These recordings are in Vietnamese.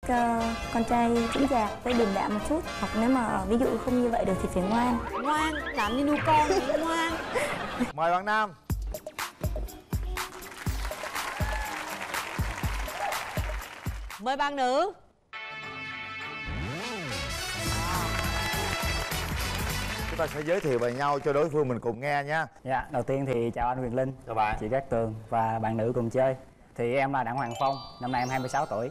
con trai chững chạc với điềm đạm một chút, hoặc nếu mà ví dụ không như vậy được thì phải ngoan. Ngoan, làm như nuôi con vậy, ngoan. Mời bạn nam. Mời bạn nữ. Chúng ta sẽ giới thiệu về nhau cho đối phương mình cùng nghe nha. Dạ, đầu tiên thì chào anh Quyền Linh, chào bạn, chị Cát Tường và bạn nữ cùng chơi. Thì em là Đặng Hoàng Phong, năm nay em 26 tuổi.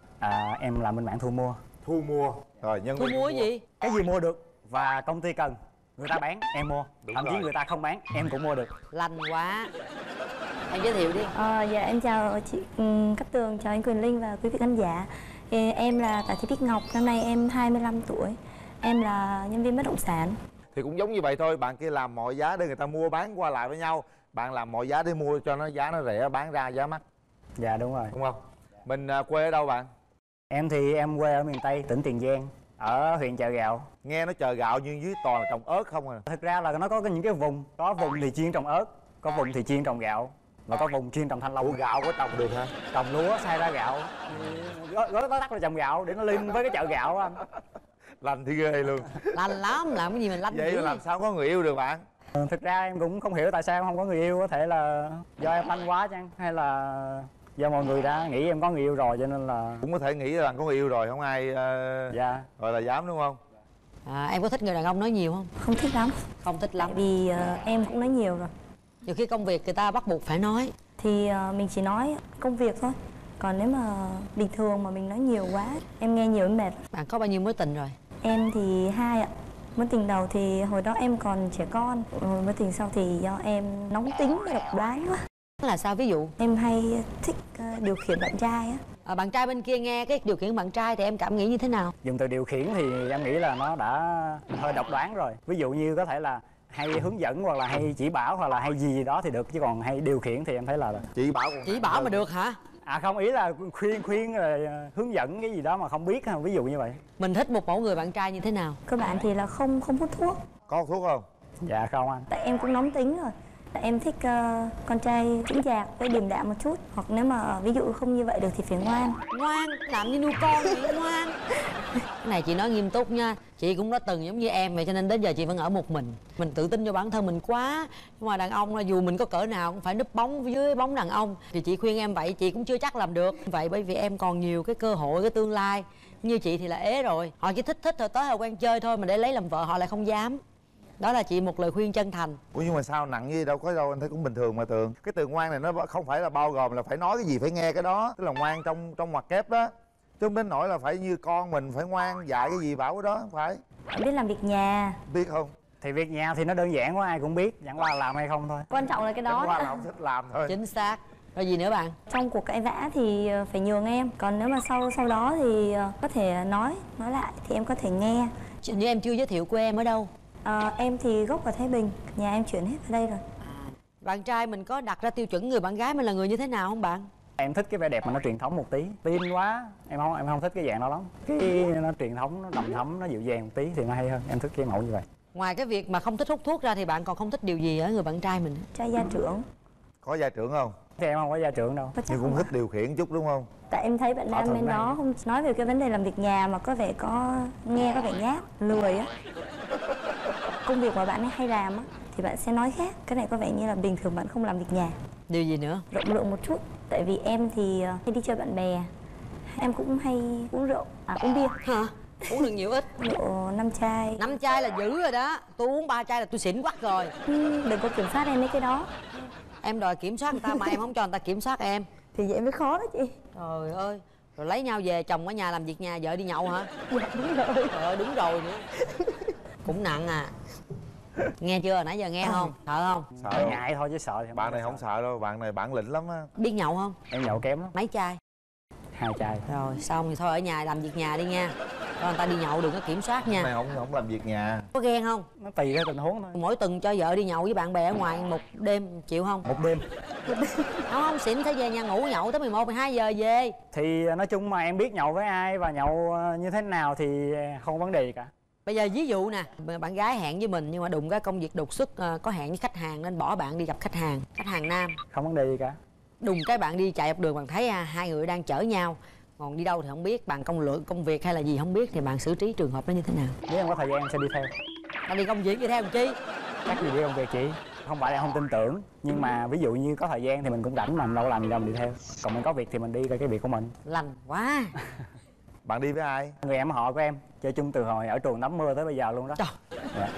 Em làm bên mảng thu mua. Thu mua. Rồi nhân Thu mua gì? Cái gì mua được và công ty cần, người ta bán em mua. Thậm chí người ta không bán em cũng mua được. Lành quá. Em giới thiệu đi. Dạ em chào chị Cát Tường, chào anh Quyền Linh và quý vị khán giả. Em là Tạ Thị Bích Ngọc, năm nay em 25 tuổi. Em là nhân viên bất động sản. Thì cũng giống như vậy thôi, bạn kia làm mọi giá để người ta mua bán qua lại với nhau, bạn làm mọi giá để mua cho nó giá nó rẻ, bán ra giá mắc. Dạ đúng rồi. Đúng không? Mình quê ở đâu bạn? Em thì em quê ở miền Tây, tỉnh Tiền Giang, ở huyện Chợ Gạo. Nghe nó Chợ Gạo nhưng dưới toàn là trồng ớt không à. Thực ra là nó có những cái vùng, có vùng thì chuyên trồng ớt, có vùng thì chuyên trồng gạo, và có vùng chuyên trồng thanh long. Ủa gạo có trồng được hả? Trồng lúa xay ra gạo, gói tắt là trồng gạo để nó liên với cái chợ gạo anh. Lành thì ghê luôn. Lành lắm, làm cái gì mình lành vậy dữ mà làm vậy? sao có người yêu được bạn? Thực ra em cũng không hiểu tại sao em không có người yêu, có thể là do em lanh quá chăng, hay là do mọi người đã nghĩ em có người yêu rồi cho nên là... Cũng có thể nghĩ là có người yêu rồi, không ai Dạ. gọi là dám đúng không? Em có thích người đàn ông nói nhiều không? Không thích lắm. Không thích lắm. Tại vì em cũng nói nhiều rồi. Nhiều khi công việc người ta bắt buộc phải nói. Thì mình chỉ nói công việc thôi. Còn nếu mà bình thường mà mình nói nhiều quá, em nghe nhiều em mệt. Bạn có bao nhiêu mối tình rồi? Em thì 2 ạ. Mối tình đầu thì hồi đó em còn trẻ con. Mối tình sau thì do em nóng tính và độc đoán quá. Là sao, ví dụ? Em hay thích điều khiển bạn trai á. Bạn trai bên kia nghe cái điều khiển bạn trai thì em cảm nghĩ như thế nào? Dùng từ điều khiển thì em nghĩ là nó đã hơi độc đoán rồi. Ví dụ như có thể là hay hướng dẫn hoặc là hay chỉ bảo hoặc là hay gì đó thì được, chứ còn hay điều khiển thì em thấy là Chỉ bảo còn Chỉ bảo mà được hả? không, ý là khuyên rồi hướng dẫn cái gì đó mà không biết, ví dụ như vậy. Mình thích một mẫu người bạn trai như thế nào? Cơ bản thì là không hút thuốc. có thuốc không? Dạ không anh. Tại em cũng nóng tính rồi. Tại em thích con trai chững chạc với điềm đạm một chút, hoặc nếu mà ví dụ không như vậy được thì phải ngoan. Ngoan, làm như nuôi con vậy, ngoan. Cái này chị nói nghiêm túc nha. Chị cũng đã từng giống như em vậy, cho nên đến giờ chị vẫn ở một mình. Mình tự tin vô bản thân mình quá. Nhưng mà đàn ông là dù mình có cỡ nào cũng phải núp bóng dưới bóng đàn ông. Thì chị khuyên em vậy, chị cũng chưa chắc làm được. Vậy bởi vì em còn nhiều cái cơ hội, cái tương lai. Như chị thì là ế rồi. Họ chỉ thích rồi tới họ quen chơi thôi, mà để lấy làm vợ họ lại không dám. Đó là chị một lời khuyên chân thành. Ủa nhưng mà sao nặng gì đâu có đâu, anh thấy cũng bình thường mà Tường. Cái từ ngoan này nó không phải là bao gồm là phải nói cái gì phải nghe cái đó. Tức là ngoan trong ngoặc kép đó. Chứ không đến nỗi là phải như con mình phải ngoan dạy cái gì bảo cái đó, không phải. Biết làm việc nhà. Biết không? Thì việc nhà thì nó đơn giản quá, ai cũng biết, chẳng qua là làm hay không thôi. Quan trọng là cái đó. Chẳng qua là không thích làm thôi. Chính xác. Rồi gì nữa bạn? Trong cuộc cãi vã thì phải nhường em. Còn nếu mà sau đó thì có thể nói lại thì em có thể nghe. Như em chưa giới thiệu quê em ở đâu? Em thì gốc ở Thái Bình, nhà em chuyển hết ở đây rồi. Bạn trai mình có đặt ra tiêu chuẩn người bạn gái mình là người như thế nào không bạn? Em thích cái vẻ đẹp mà nó truyền thống một tí, teen quá em không thích cái dạng đó lắm. Cái nó truyền thống, nó đầm thấm, nó dịu dàng một tí thì nó hay hơn. Em thích cái mẫu như vậy. Ngoài cái việc mà không thích hút thuốc ra thì bạn còn không thích điều gì ở người bạn trai mình? Trai gia trưởng. Có gia trưởng không? Thì em không có gia trưởng đâu. Nhưng cũng thích điều khiển chút đúng không? Tại em thấy bạn nam bên đó không nói về cái vấn đề làm việc nhà mà có vẻ nghe có vẻ nhát, lười á. Công việc mà bạn ấy hay làm á thì bạn sẽ nói khác. Cái này có vẻ như là bình thường bạn không làm việc nhà. Điều gì nữa? Rộng lượng một chút. Tại vì em thì hay đi chơi bạn bè. Em cũng hay uống rượu, uống bia. Hả? Uống được nhiều ít? Độ 5 chai. 5 chai là dữ rồi đó. Tôi uống 3 chai là tôi xỉn quắc rồi. Đừng có kiểm soát em mấy cái đó. Em đòi kiểm soát người ta mà em không cho người ta kiểm soát em. Thì vậy mới khó đó chị. Trời ơi. Rồi lấy nhau về, chồng ở nhà làm việc nhà, vợ đi nhậu hả? Dạ đúng rồi. Trời ơi, đúng rồi nữa. Cũng nặng à. Nghe chưa, nãy giờ nghe không? Sợ không? Sợ. Ngại thôi chứ sợ thì Bạn này không sợ đâu, bạn này bản lĩnh lắm á. Biết nhậu không? Em nhậu kém lắm. Mấy chai? 2 chai. Rồi xong thì thôi ở nhà làm việc nhà đi nha. Cho người ta đi nhậu đừng có kiểm soát nha. Này không làm việc nhà. Có ghen không? Nó tùy theo tình huống thôi. Mỗi tuần cho vợ đi nhậu với bạn bè ở ngoài một đêm chịu không? Một đêm. Không, xỉn phải về nhà ngủ nhậu tới 11, 12 giờ về. Thì nói chung mà em biết nhậu với ai và nhậu như thế nào thì không có vấn đề gì cả. Bây giờ ví dụ nè, bạn gái hẹn với mình nhưng mà đụng cái công việc đột xuất, có hẹn với khách hàng nên bỏ bạn đi gặp khách hàng nam. Không vấn đề gì cả. Đùng cái bạn đi chạy dọc đường bạn thấy hai người đang chở nhau, Còn đi đâu thì không biết, bạn công việc hay là gì không biết thì bạn xử trí trường hợp đó như thế nào? Nếu em có thời gian em sẽ đi theo. Ta đi công việc đi theo làm chi? Chắc gì đi công việc chị. Không phải là không tin tưởng, nhưng mà ví dụ như có thời gian thì mình cũng rảnh mà mình đâu làm gì đâu mình đi theo. Còn mình có việc thì mình đi cái việc của mình. Lành quá. Bạn đi với ai? Người em họ của em, chơi chung từ hồi ở trường tắm mưa tới bây giờ luôn đó. Trời. Dạ.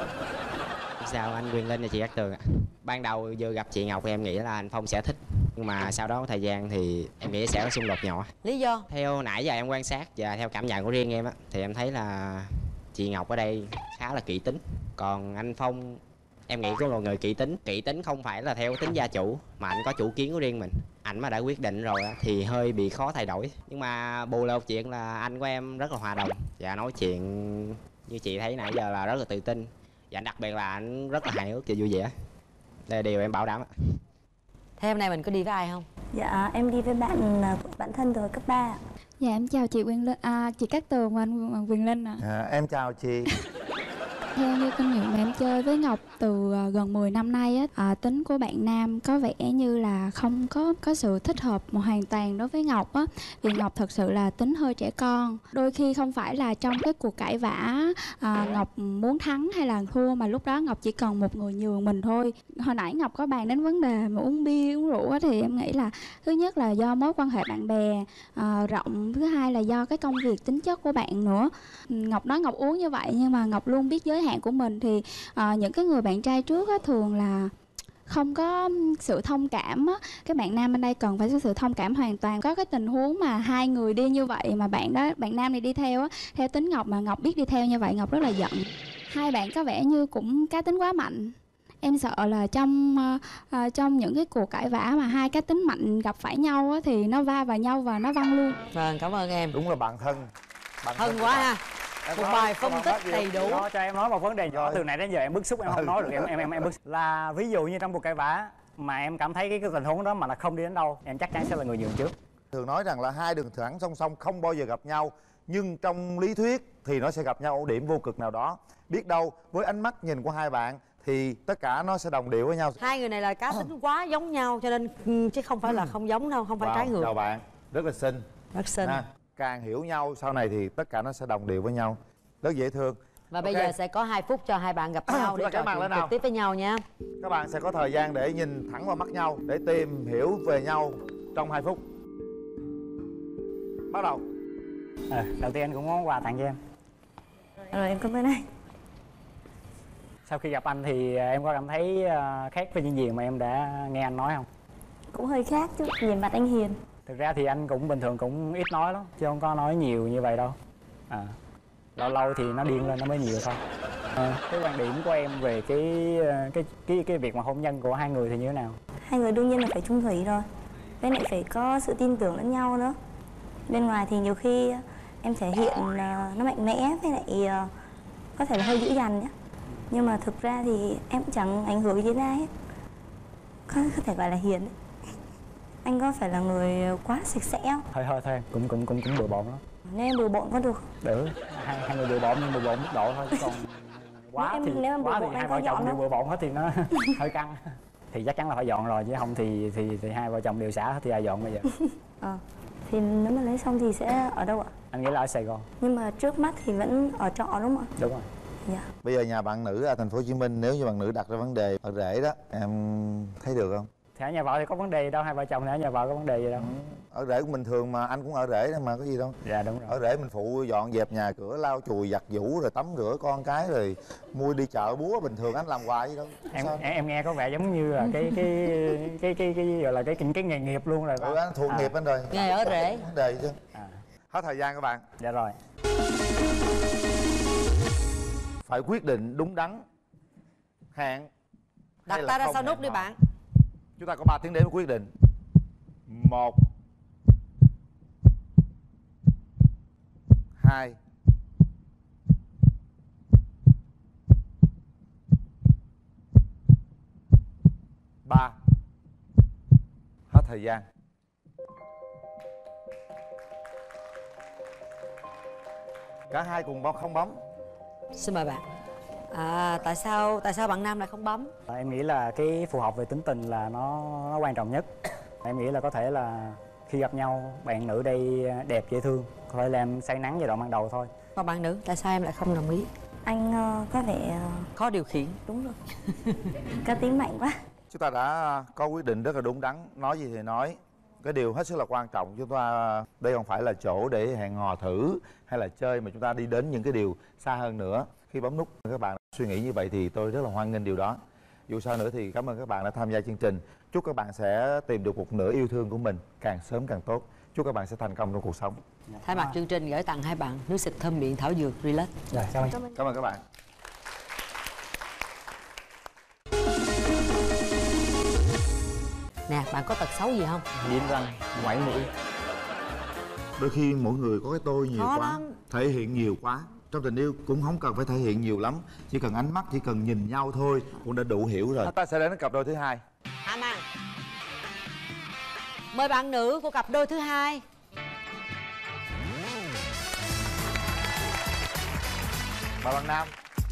Sao anh Quyền Linh và chị Cát Tường ạ? Ban đầu vừa gặp chị Ngọc thì em nghĩ là anh Phong sẽ thích, nhưng mà sau đó có thời gian thì em nghĩ sẽ có xung đột nhỏ. Lý do? Theo nãy giờ em quan sát và theo cảm nhận của riêng em á, thì em thấy là chị Ngọc ở đây khá là kỹ tính, còn anh Phong em nghĩ cũng là người kỹ tính. Kỹ tính không phải là theo tính gia chủ mà anh có chủ kiến của riêng mình. Anh mà đã quyết định rồi á, thì hơi bị khó thay đổi. Nhưng mà bù lại một chuyện là anh của em rất là hòa đồng và nói chuyện như chị thấy nãy giờ là rất là tự tin, và đặc biệt là anh rất là hài hước và vui vẻ. Đây là điều em bảo đảm. Thế hôm nay mình có đi với ai không? Dạ em đi với bạn thân từ hồi cấp 3. Dạ em chào chị Quyền Linh, chị Cát Tường và anh Quyền Linh ạ. Em chào chị. Theo như kinh nghiệm mà em chơi với Ngọc từ gần 10 năm nay á, tính của bạn nam có vẻ như là không có sự thích hợp hoàn toàn đối với Ngọc á, vì Ngọc thật sự là tính hơi trẻ con. Đôi khi không phải là trong cái cuộc cãi vã Ngọc muốn thắng hay là thua, mà lúc đó Ngọc chỉ cần một người nhường mình thôi. Hồi nãy Ngọc có bàn đến vấn đề mà uống bia uống rượu á, thì em nghĩ là thứ nhất là do mối quan hệ bạn bè rộng, thứ hai là do cái công việc tính chất của bạn nữa. Ngọc nói Ngọc uống như vậy nhưng mà Ngọc luôn biết giới hạn của mình, thì những cái người bạn trai trước á, thường là không có sự thông cảm á. Cái bạn nam bên đây cần phải có sự thông cảm hoàn toàn. Có cái tình huống mà hai người đi như vậy mà bạn nam này đi theo á, theo tính Ngọc mà Ngọc biết đi theo như vậy, Ngọc rất là giận. Hai bạn có vẻ như cũng cá tính quá mạnh. Em sợ là trong những cái cuộc cãi vã mà hai cá tính mạnh gặp phải nhau á, thì nó va vào nhau và nó văng luôn. Vâng, cảm ơn em. Đúng là bạn thân. Thân quá ha. Một bài phân tích đầy đủ. Đó, cho em nói một vấn đề nhỏ. Rồi. Từ nãy đến giờ em bức xúc, em không nói được. Em bức xúc. Là ví dụ như trong cuộc cãi vã mà em cảm thấy cái tình huống đó mà nó không đi đến đâu, em chắc chắn sẽ là người nhường trước. Thường nói rằng là hai đường thẳng song song không bao giờ gặp nhau, nhưng trong lý thuyết thì nó sẽ gặp nhau ở điểm vô cực nào đó. Biết đâu với ánh mắt nhìn của hai bạn thì tất cả nó sẽ đồng điệu với nhau. Hai người này là cá tính quá giống nhau cho nên chứ không phải là không giống đâu, không phải trái ngược. Chào bạn, rất là xinh. Rất xinh. Càng hiểu nhau sau này thì tất cả nó sẽ đồng điệu với nhau, rất dễ thương. Và bây giờ sẽ có 2 phút cho hai bạn gặp nhau để trò chuyện trực tiếp với nhau nha. Các bạn sẽ có thời gian để nhìn thẳng vào mắt nhau để tìm hiểu về nhau trong 2 phút. Bắt đầu. Đầu tiên anh cũng có món quà tặng cho em. Rồi em cảm ơn anh. Sau khi gặp anh thì em có cảm thấy khác với những gì mà em đã nghe anh nói không? Cũng hơi khác chứ, nhìn mặt anh hiền. Thực ra thì anh cũng bình thường cũng ít nói lắm, chứ không có nói nhiều như vậy đâu. Lâu lâu thì nó điên lên nó mới nhiều thôi. Cái quan điểm của em về cái việc mà hôn nhân của hai người thì như thế nào? Hai người đương nhiên là phải chung thủy rồi. Với lại phải có sự tin tưởng lẫn nhau nữa. Bên ngoài thì nhiều khi em thể hiện nó mạnh mẽ, với lại có thể là hơi dữ dằn nhé. Nhưng mà thực ra thì em cũng chẳng ảnh hưởng gì đến ai hết. Có thể gọi là hiền đấy. Anh có phải là người quá sạch sẽ không? Thôi cũng bừa bộn lắm. Nếu em bừa bộn có được. Được, hai người bừa bộn nhưng bừa bộn mức độ thôi, chứ còn quá thì hai vợ chồng đều bừa bộn hết thì nó hơi căng. Thì chắc chắn là phải dọn rồi, chứ không thì hai vợ chồng đều xả hết thì ai dọn bây giờ? Thì nếu mà lấy xong thì sẽ ở đâu ạ? Anh nghĩ là ở Sài Gòn. Nhưng mà trước mắt thì vẫn ở trọ đúng không ạ? Đúng rồi. Dạ. Bây giờ nhà bạn nữ ở thành phố Hồ Chí Minh, nếu như bạn nữ đặt ra vấn đề ở rể đó, em thấy được không? Thì ở nhà vợ thì có vấn đề gì đâu, hai vợ chồng thì ở nhà vợ có vấn đề gì đâu. Ở rể cũng bình thường mà, anh cũng ở rể đó mà, có gì đâu. Dạ đúng rồi. Ở rể mình phụ dọn dẹp nhà cửa, lau chùi giặt giũ rồi tắm rửa con cái rồi mua đi chợ búa, bình thường anh làm hoài gì đâu. Em nghe có vẻ giống như là cái gọi là cái nghề nghiệp luôn rồi. Anh thuộc nghiệp anh rồi. Nghề ở rể. Vấn đề chứ. Hết thời gian các bạn. Dạ rồi. Phải quyết định đúng đắn, hẹn Đặt ta ra sau nút đi bạn. Chúng ta có 3 tiếng đếm quyết định. 1 2 3. Hết thời gian. Cả hai cùng không bấm. Xin mời bạn. Tại sao bạn nam lại không bấm? Em nghĩ là cái phù hợp về tính tình là nó quan trọng nhất. Em nghĩ là có thể là Khi gặp nhau, bạn nữ đây đẹp dễ thương, có thể làm say nắng giai đoạn ban đầu thôi. Còn bạn nữ, tại sao em lại không đồng ý? Anh có vẻ Khó điều khiển. đúng rồi. Cá tính mạnh quá. Chúng ta đã có quyết định rất là đúng đắn, nói gì thì nói. Cái điều hết sức là quan trọng, chúng ta đây không phải là chỗ để hẹn hò thử hay là chơi, mà chúng ta đi đến những cái điều xa hơn nữa. Khi bấm nút các bạn suy nghĩ như vậy thì tôi rất là hoan nghênh điều đó. Dù sao nữa thì cảm ơn các bạn đã tham gia chương trình. Chúc các bạn sẽ tìm được một nửa yêu thương của mình càng sớm càng tốt. Chúc các bạn sẽ thành công trong cuộc sống. Thay mặt chương trình gửi tặng hai bạn nước xịt thơm miệng thảo dược Relax. Rồi, cảm ơn. Cảm ơn các bạn. Nè, bạn có tật xấu gì không? Nghiến răng, ngoáy mũi. Đôi khi mỗi người có cái tôi nhiều Khó quá, lắm. thể hiện nhiều quá. Trong tình yêu cũng không cần phải thể hiện nhiều lắm, chỉ cần ánh mắt, chỉ cần nhìn nhau thôi cũng đã đủ hiểu rồi. Ta sẽ đến với cặp đôi thứ hai. Hà Mang, mời bạn nữ của cặp đôi thứ hai. Mời bạn nam.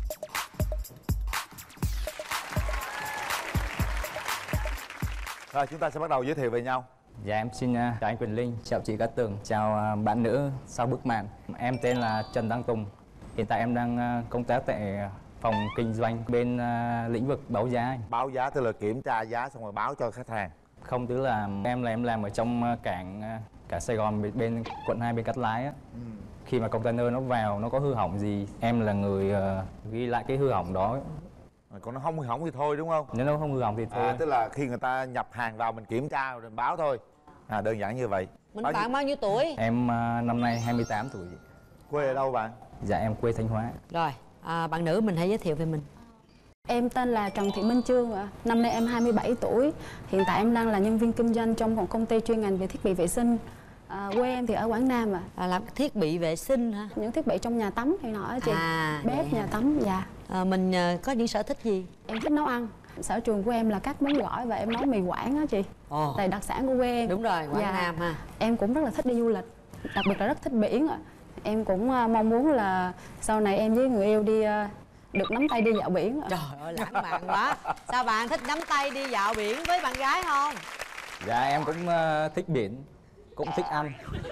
Rồi chúng ta sẽ bắt đầu giới thiệu về nhau. Dạ em xin chào anh Quỳnh Linh, chào chị Cát Tường, chào bạn nữ sau bức màn. Em tên là Trần Đăng Tùng. Hiện tại em đang công tác tại phòng kinh doanh bên lĩnh vực báo giá. Báo giá tức là kiểm tra giá xong rồi báo cho khách hàng. Không, tức là em làm ở trong cảng Sài Gòn bên quận 2 bên Cát Lái á. Khi mà container nó vào nó có hư hỏng gì, em là người ghi lại cái hư hỏng đó. Còn nó không hư hỏng thì thôi đúng không? Nếu nó không hư hỏng thì thôi. Tức là khi người ta nhập hàng vào mình kiểm tra rồi mình báo thôi. Đơn giản như vậy. Bạn bao nhiêu tuổi? Em năm nay 28 tuổi. Quê ở đâu bạn? Dạ em quê Thanh Hóa. Rồi, bạn nữ mình hãy giới thiệu về mình. Em tên là Trần Thị Minh Trương ạ. Năm nay em 27 tuổi. Hiện tại em đang là nhân viên kinh doanh trong một công ty chuyên ngành về thiết bị vệ sinh. Quê em thì ở Quảng Nam ạ. Làm thiết bị vệ sinh hả? Những thiết bị trong nhà tắm hay nọ á chị. Bếp, nhà tắm, dạ. Mình có những sở thích gì? Em thích nấu ăn. Sở trường của em là các món gỏi và em nấu mì Quảng á chị. Tại đặc sản của quê em. Đúng rồi, Quảng Nam ha. Em cũng rất là thích đi du lịch, đặc biệt là rất thích biển ạ. Em cũng mong muốn là sau này em với người yêu đi được nắm tay đi dạo biển ạ. Trời ơi, lãng mạn quá. Sao bạn thích nắm tay đi dạo biển với bạn gái không? Dạ em cũng thích biển, cũng thích ăn.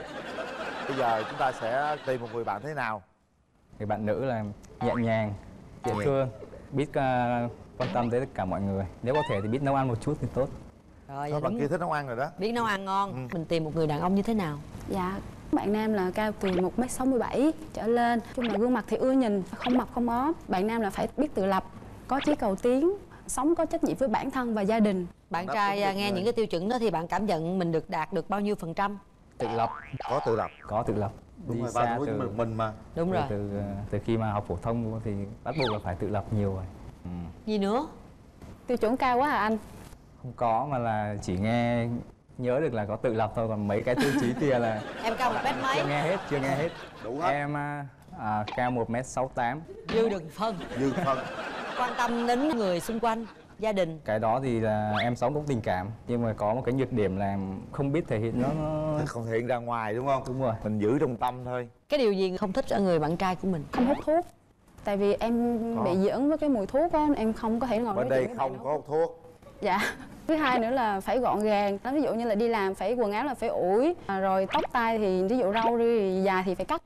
Bây giờ chúng ta sẽ tìm một người bạn thế nào? Người bạn nữ là nhẹ nhàng, dễ thương, biết quan tâm tới tất cả mọi người. Nếu có thể thì biết nấu ăn một chút thì tốt. Rồi, Sao bạn kia thích nấu ăn rồi đó. biết nấu ăn ngon. Mình tìm một người đàn ông như thế nào? Dạ, bạn nam là cao từ 1m67 trở lên. Chung là gương mặt thì ưa nhìn, không mập không ốm. Bạn nam là phải biết tự lập, có chí cầu tiến, sống có trách nhiệm với bản thân và gia đình. Bạn trai nghe những cái tiêu chuẩn đó thì bạn cảm nhận mình đạt được bao nhiêu %? Tự lập. Có tự lập. Có tự lập. Đúng Đi rồi, xa bạn với mình mà. Đúng rồi. Từ khi mà học phổ thông thì bắt buộc là phải tự lập nhiều rồi. Gì nữa? Tiêu chuẩn cao quá hả anh? Không có, mà là chỉ nghe nhớ được là có tự lập thôi, còn mấy cái tiêu chí kia là Em cao 1 mét mấy? chưa nghe hết. Đủ hết. Em cao 1m68. Dư được phân. Dư phân. Quan tâm đến người xung quanh, gia đình. Cái đó thì là em sống cũng tình cảm, nhưng mà có một cái nhược điểm là không biết thể hiện nó Không thể hiện ra ngoài đúng không? Đúng rồi. Mình giữ trong tâm thôi. Cái điều gì không thích ở người bạn trai của mình? Không hút thuốc. Tại vì em bị dị ứng với cái mùi thuốc á, em không có thể ngồi Bên nói đây chuyện với bạn không đó. có thuốc. Dạ. Thứ hai nữa là phải gọn gàng. Ví dụ như là đi làm phải quần áo là phải ủi, rồi tóc tai thì ví dụ râu đi dài thì phải cắt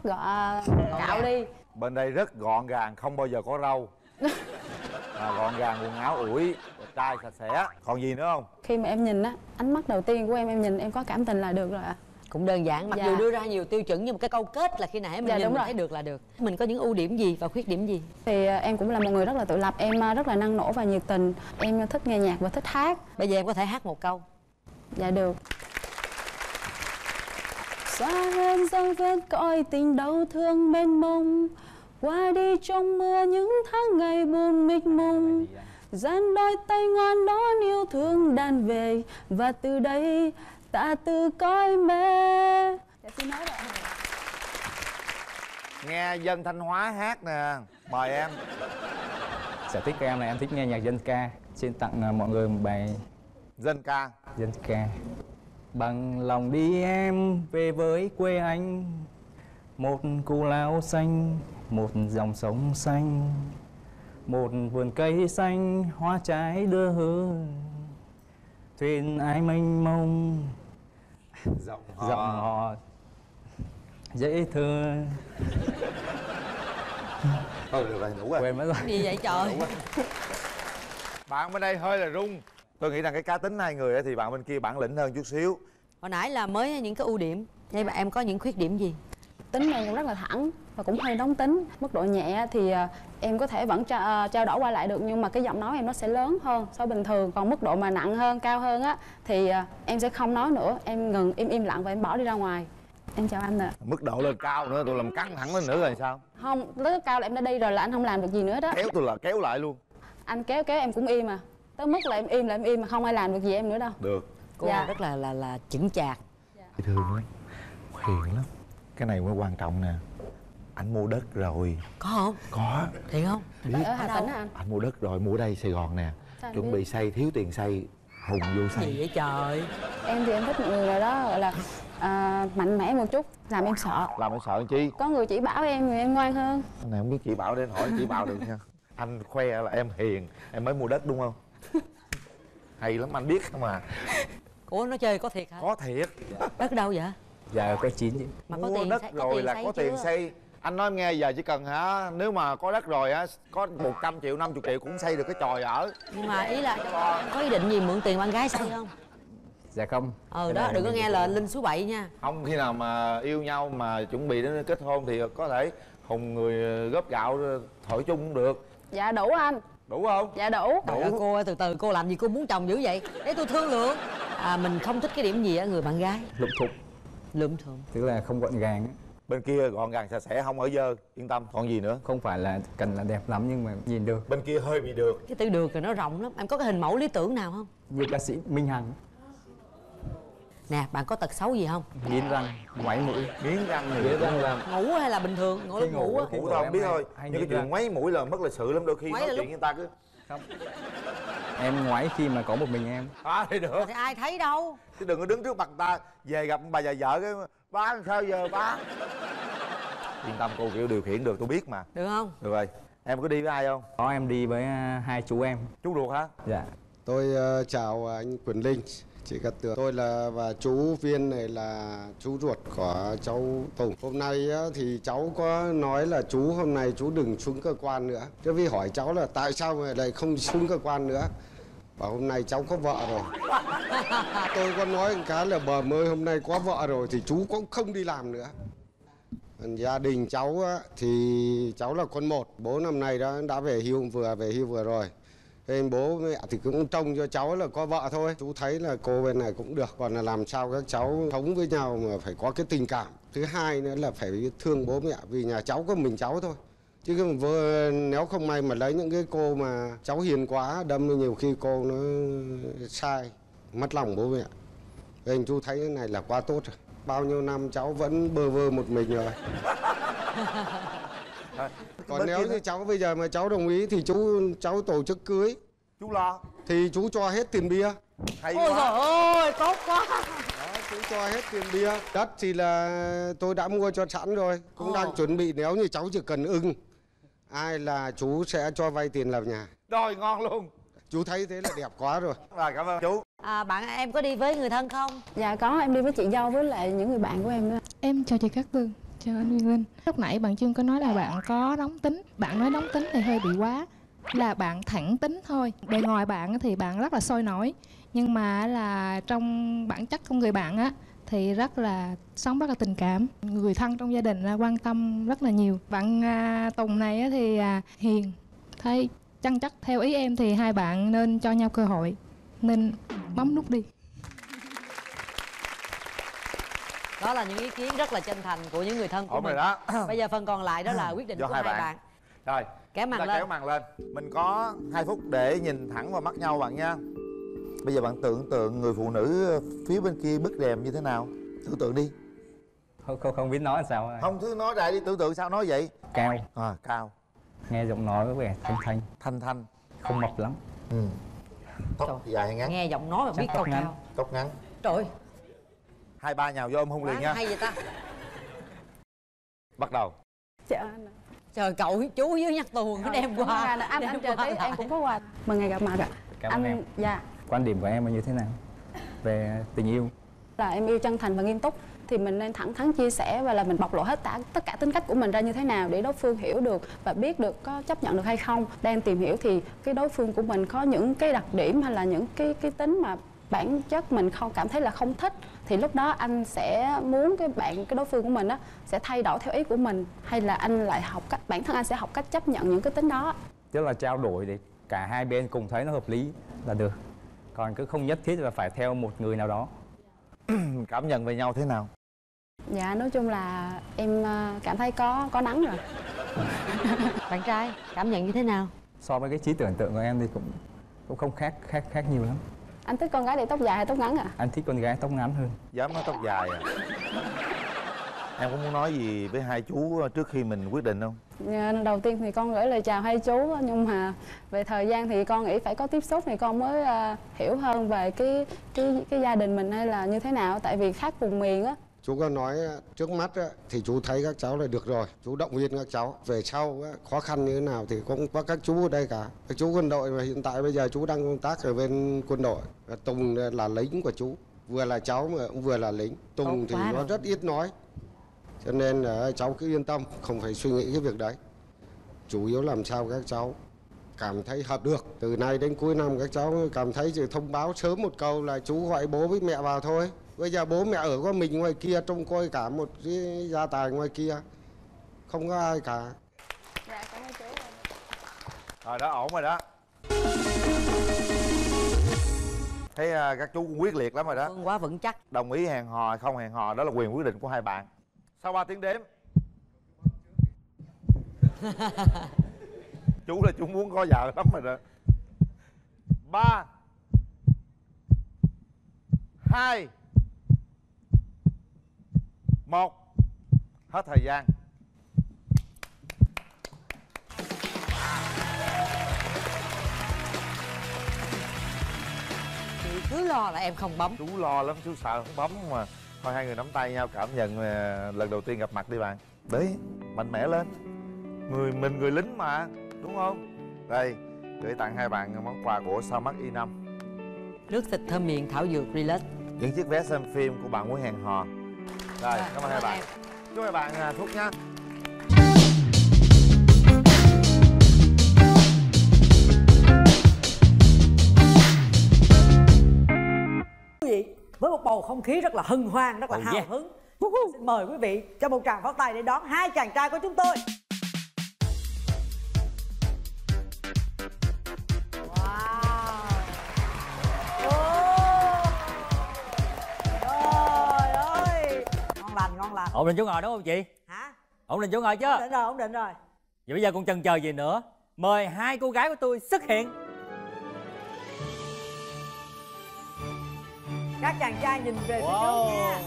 cạo đi. Bên đây rất gọn gàng, không bao giờ có râu. Gọn gàng, quần áo ủi, trai sạch sẽ. Còn gì nữa không? Khi mà em nhìn á, ánh mắt đầu tiên của em nhìn em có cảm tình là được rồi ạ. Cũng đơn giản, mặc Dạ. dù đưa ra nhiều tiêu chuẩn nhưng mà cái câu kết là khi nãy mình Dạ, nhìn đúng mình rồi. thấy được là được. Mình có những ưu điểm gì và khuyết điểm gì? Thì em cũng là một người rất là tự lập, em rất là năng nổ và nhiệt tình. Em thích nghe nhạc và thích hát. Bây giờ em có thể hát một câu. Dạ được. Xa hơn dấu vết cõi tình đau thương mênh mông, qua đi trong mưa những tháng ngày buồn mịt mùng. Dang đôi tay ngoan đón yêu thương đàn về, và từ đây ta tự coi mê. Dạ xin nói rồi. Nghe dân Thanh Hóa hát nè. Mời em. sở thích của em là em thích nghe nhạc dân ca. Xin tặng mọi người một bài Dân ca. dân ca. Bằng lòng đi em về với quê anh, một cù lao xanh, một dòng sông xanh, một vườn cây xanh, hoa trái đưa hương, thuyền ái mênh mông. Giọng họ dễ thương. thôi được rồi, đủ rồi. Quên mất rồi. Gì vậy trời? Bạn bên đây hơi là rung. Tôi nghĩ rằng cái cá tính hai người á thì bạn bên kia bản lĩnh hơn chút xíu. Hồi nãy là mới những cái ưu điểm, vậy mà em có những khuyết điểm gì? Tính em cũng rất là thẳng và cũng hơi nóng tính. Mức độ nhẹ thì em có thể vẫn trao đổi qua lại được, nhưng mà cái giọng nói em nó sẽ lớn hơn so với bình thường. Còn mức độ mà nặng hơn, cao hơn á thì em sẽ không nói nữa, em ngừng, em im lặng và em bỏ đi ra ngoài. Em chào anh ạ. Mức độ lên cao nữa tôi làm căng thẳng lên nữa rồi sao? Không, tới cao là em đã đi rồi, là anh không làm được gì nữa đó. Kéo tôi là kéo lại luôn. Anh kéo em cũng im à. Tới mức là em im mà không ai làm được gì em nữa đâu. Được. Cô Dạ. rất là chững chạc. Dễ thương lắm, hiền lắm. Cái này mới quan trọng nè. Anh mua đất rồi. Có không? Có. Thiệt không? Ở Hà Tĩnh hả anh? Anh mua đất rồi, mua ở đây Sài Gòn nè. Sao anh Chuẩn biết? bị xây, thiếu tiền xây, Hùng vô Gì xây. vậy trời? Em thì em thích một người nào đó gọi là mạnh mẽ một chút, làm em sợ. Làm anh sợ chi? Có người chỉ bảo em thì em ngoan hơn. Anh này không biết chị Bảo đến hỏi chị Bảo được nha. Anh khoe là em hiền, em mới mua đất đúng không? Hay lắm, anh biết không mà. Ủa nó chơi có thiệt hả? Có thiệt. Đất đâu vậy? Dạ có 9 chứ. Mà có Mua tiền đất xây- rồi là xây có tiền chưa? xây. Anh nói em nghe, giờ chỉ cần hả, nếu mà có đất rồi á, có 100 triệu, 50 triệu cũng xây được cái chòi ở. Nhưng mà ý là có ý định gì mượn tiền bạn gái xây không? Dạ không. Đó, đừng có nghe lời Linh số bậy nha. Không, khi nào mà yêu nhau mà chuẩn bị đến kết hôn thì có thể Hùng người góp gạo thổi chung cũng được. Dạ đủ anh. Đủ không? Dạ đủ. Trời ơi, cô ơi, từ từ, cô làm gì cô muốn chồng dữ vậy? Để tôi thương lượng. Mình không thích cái điểm gì ở người bạn gái? Lụm thụp, Lượm thượm. tức là không gọn gàng á. Bên kia gọn gàng sạch sẽ, không ở dơ, yên tâm. Còn gì nữa? Không phải là cần là đẹp lắm nhưng mà nhìn được. Bên kia hơi bị được. Cái từ được rồi nó rộng lắm. Em có cái hình mẫu lý tưởng nào không? Như ca sĩ Minh Hằng, Nè, bạn có tật xấu gì không? nghiến răng, ngoáy mũi. Nghiến răng thì Nghiến răng là Ngủ hay là bình thường? Ngủ lúc ngủ á? ngủ thôi không biết thôi. hay Nhưng cái nghiến chuyện răng. ngoáy mũi là mất lịch sự lắm, đôi khi Ngoáy nói là chuyện lúc- với người ta cứ Em ngoáy khi mà có một mình em. thì được. Thì ai thấy đâu. Chứ đừng có đứng trước mặt người ta, về gặp bà già vợ cái ba làm sao giờ ba. Yên tâm, cô kiểu điều khiển được, tôi biết mà. Được không? Được rồi. Em có đi với ai không? Có, em đi với hai chú em. Chú ruột hả? Dạ. Tôi chào anh Quyền Linh, chị Cát Tường. Tôi là và chú Viên này là chú ruột của cháu Tùng. Hôm nay á, thì cháu có nói là chú hôm nay chú đừng xuống cơ quan nữa. Chứ vì hỏi cháu là tại sao mà lại không xuống cơ quan nữa. Và hôm nay cháu có vợ rồi. Tôi có nói một cái là bờ ơi hôm nay có vợ rồi thì chú cũng không đi làm nữa. Còn gia đình cháu á, thì cháu là con một, bố năm nay đã về hưu vừa rồi. Nên bố mẹ thì cũng trông cho cháu là có vợ thôi. Chú thấy là cô bên này cũng được, còn là làm sao các cháu sống với nhau mà phải có cái tình cảm. Thứ hai nữa là phải biết thương bố mẹ, vì nhà cháu có mình cháu thôi. Chứ nếu không may mà lấy những cái cô mà cháu hiền quá, đâm nhiều khi cô nó sai, mất lòng bố mẹ. Nên chú thấy cái này là quá tốt rồi. Bao nhiêu năm cháu vẫn bơ vơ một mình rồi. Còn nếu như cháu bây giờ mà cháu đồng ý thì cháu tổ chức cưới. Chú lo. Thì chú cho hết tiền bia. Hay Ôi quá. trời ơi, tốt quá. Đó, chú cho hết tiền bia. Đất thì là tôi đã mua cho sẵn rồi. Cũng đang chuẩn bị, nếu như cháu chỉ cần ưng ai là chú sẽ cho vay tiền làm nhà. Rồi, ngon luôn. Chú thấy thế là đẹp quá rồi. Rồi, cảm ơn chú. Bạn em có đi với người thân không? Dạ có, em đi với chị dâu với lại những người bạn của em đó. Em chào chị Cát Tường, chào anh Nguyên Linh. Lúc nãy bạn Trương có nói là bạn có nóng tính. Bạn nói nóng tính thì hơi bị quá. Là bạn thẳng tính thôi. Bề ngoài bạn thì bạn rất là sôi nổi. Nhưng mà là trong bản chất con người bạn á thì sống rất là tình cảm. Người thân trong gia đình là quan tâm rất là nhiều. Bạn Tùng này á thì hiền. Thấy chân chất theo ý em thì hai bạn nên cho nhau cơ hội. Nên bấm nút đi. Đó là những ý kiến rất là chân thành của những người thân của Ổn mình. rồi đó. Bây giờ phần còn lại đó là quyết định Do của hai hai bạn. bạn. Rồi, Kéo màn ta lên. kéo màn lên. Mình có 2 phút để nhìn thẳng vào mắt nhau bạn nha. Bây giờ bạn tưởng tượng người phụ nữ phía bên kia bức rèm như thế nào? Tưởng tượng đi. Không biết nói làm sao. Không, cứ nói đại đi, tưởng tượng sao nói vậy? Cao, Cao. nghe giọng nói có vẻ thanh, Thanh thanh. không mập lắm. Tóc dài hay ngắn? Nghe giọng nói mà biết Chắc câu tóc ngắn. cao. Tóc ngắn. Trời ơi, 2 3 nhào vô ôm hôn liền quá nha. hay vậy ta. Bắt đầu. Chào anh ạ. Trời, cậu chú với nhắc tuồng nó đem qua. Anh đem chờ qua tí, lại. em cũng có quà. Mừng ngày gặp mặt ạ. Cảm ơn em. Dạ. Quan điểm của em là như thế nào về tình yêu? Là em yêu chân thành và nghiêm túc thì mình nên thẳng thắn chia sẻ và là mình bộc lộ hết tất cả tính cách của mình ra như thế nào để đối phương hiểu được và biết được có chấp nhận được hay không. Đang tìm hiểu thì cái đối phương của mình có những cái đặc điểm hay là những cái tính mà bản chất mình không cảm thấy là không thích, thì lúc đó anh sẽ muốn cái đối phương của mình á sẽ thay đổi theo ý của mình, hay là anh lại bản thân anh sẽ học cách chấp nhận những cái tính đó. Tức là trao đổi để cả hai bên cùng thấy nó hợp lý là được, còn cứ không nhất thiết là phải theo một người nào đó. Cảm nhận về nhau thế nào? Dạ nói chung là em cảm thấy có nắng rồi. Bạn trai cảm nhận như thế nào? So với cái trí tưởng tượng của em thì cũng không khác nhiều lắm. Anh thích con gái để tóc dài hay tóc ngắn à? Anh thích con gái tóc ngắn hơn. Dám nói tóc dài à? Em có muốn nói gì với hai chú trước khi mình quyết định không? Đầu tiên thì con gửi lời chào hai chú, nhưng mà về thời gian thì con nghĩ phải có tiếp xúc thì con mới hiểu hơn về cái gia đình mình hay là như thế nào, tại vì khác vùng miền á. Chú có nói trước mắt thì chú thấy các cháu là được rồi, chú động viên các cháu. Về sau khó khăn như thế nào thì cũng có các chú ở đây cả. Các chú quân đội mà hiện tại bây giờ chú đang công tác ở bên quân đội. Tùng là lính của chú, vừa là cháu mà cũng vừa là lính. Tùng thì nó rất ít nói, cho nên là cháu cứ yên tâm, không phải suy nghĩ cái việc đấy. Chủ yếu làm sao các cháu cảm thấy hợp được. Từ nay đến cuối năm các cháu cảm thấy chỉ thông báo sớm một câu là chú gọi bố với mẹ vào thôi. Bây giờ bố mẹ ở có mình ngoài kia trông coi cả một cái gia tài ngoài kia, không có ai cả. Dạ, cảm ơn chú. Rồi đó, ổn rồi đó. Thấy các chú cũng quyết liệt lắm rồi đó. Quá vững chắc. Đồng ý hẹn hò hay không hẹn hò đó là quyền quyết định của hai bạn. Sau 3 tiếng đếm chú là chú muốn có vợ lắm rồi đó. 3 2 1. Hết thời gian. Chị cứ lo là em không bấm. Chú lo lắm, chú sợ không bấm mà. Thôi hai người nắm tay nhau cảm nhận lần đầu tiên gặp mặt đi bạn. Đấy, mạnh mẽ lên. Người lính mà, đúng không? Đây, gửi tặng hai bạn món quà của Salmac i5. Nước thịt thơm miệng thảo dược Relax. Những chiếc vé xem phim của bạn muốn hẹn hò. Rồi, cảm ơn hai bạn. Chúc hai bạn thuốc nha. Với một bầu không khí rất là hân hoan, rất là hào hứng, xin mời quý vị cho một tràng pháo tay để đón hai chàng trai của chúng tôi. Wow. Trời ơi, ngon lành, ngon lành. Ổn định chỗ ngồi đúng không chị? Hả? Ổn định chỗ ngồi chứ? Ổn định rồi. Vậy bây giờ còn chần chờ gì nữa? Mời hai cô gái của tôi xuất hiện. Các chàng trai nhìn về phía trước nha.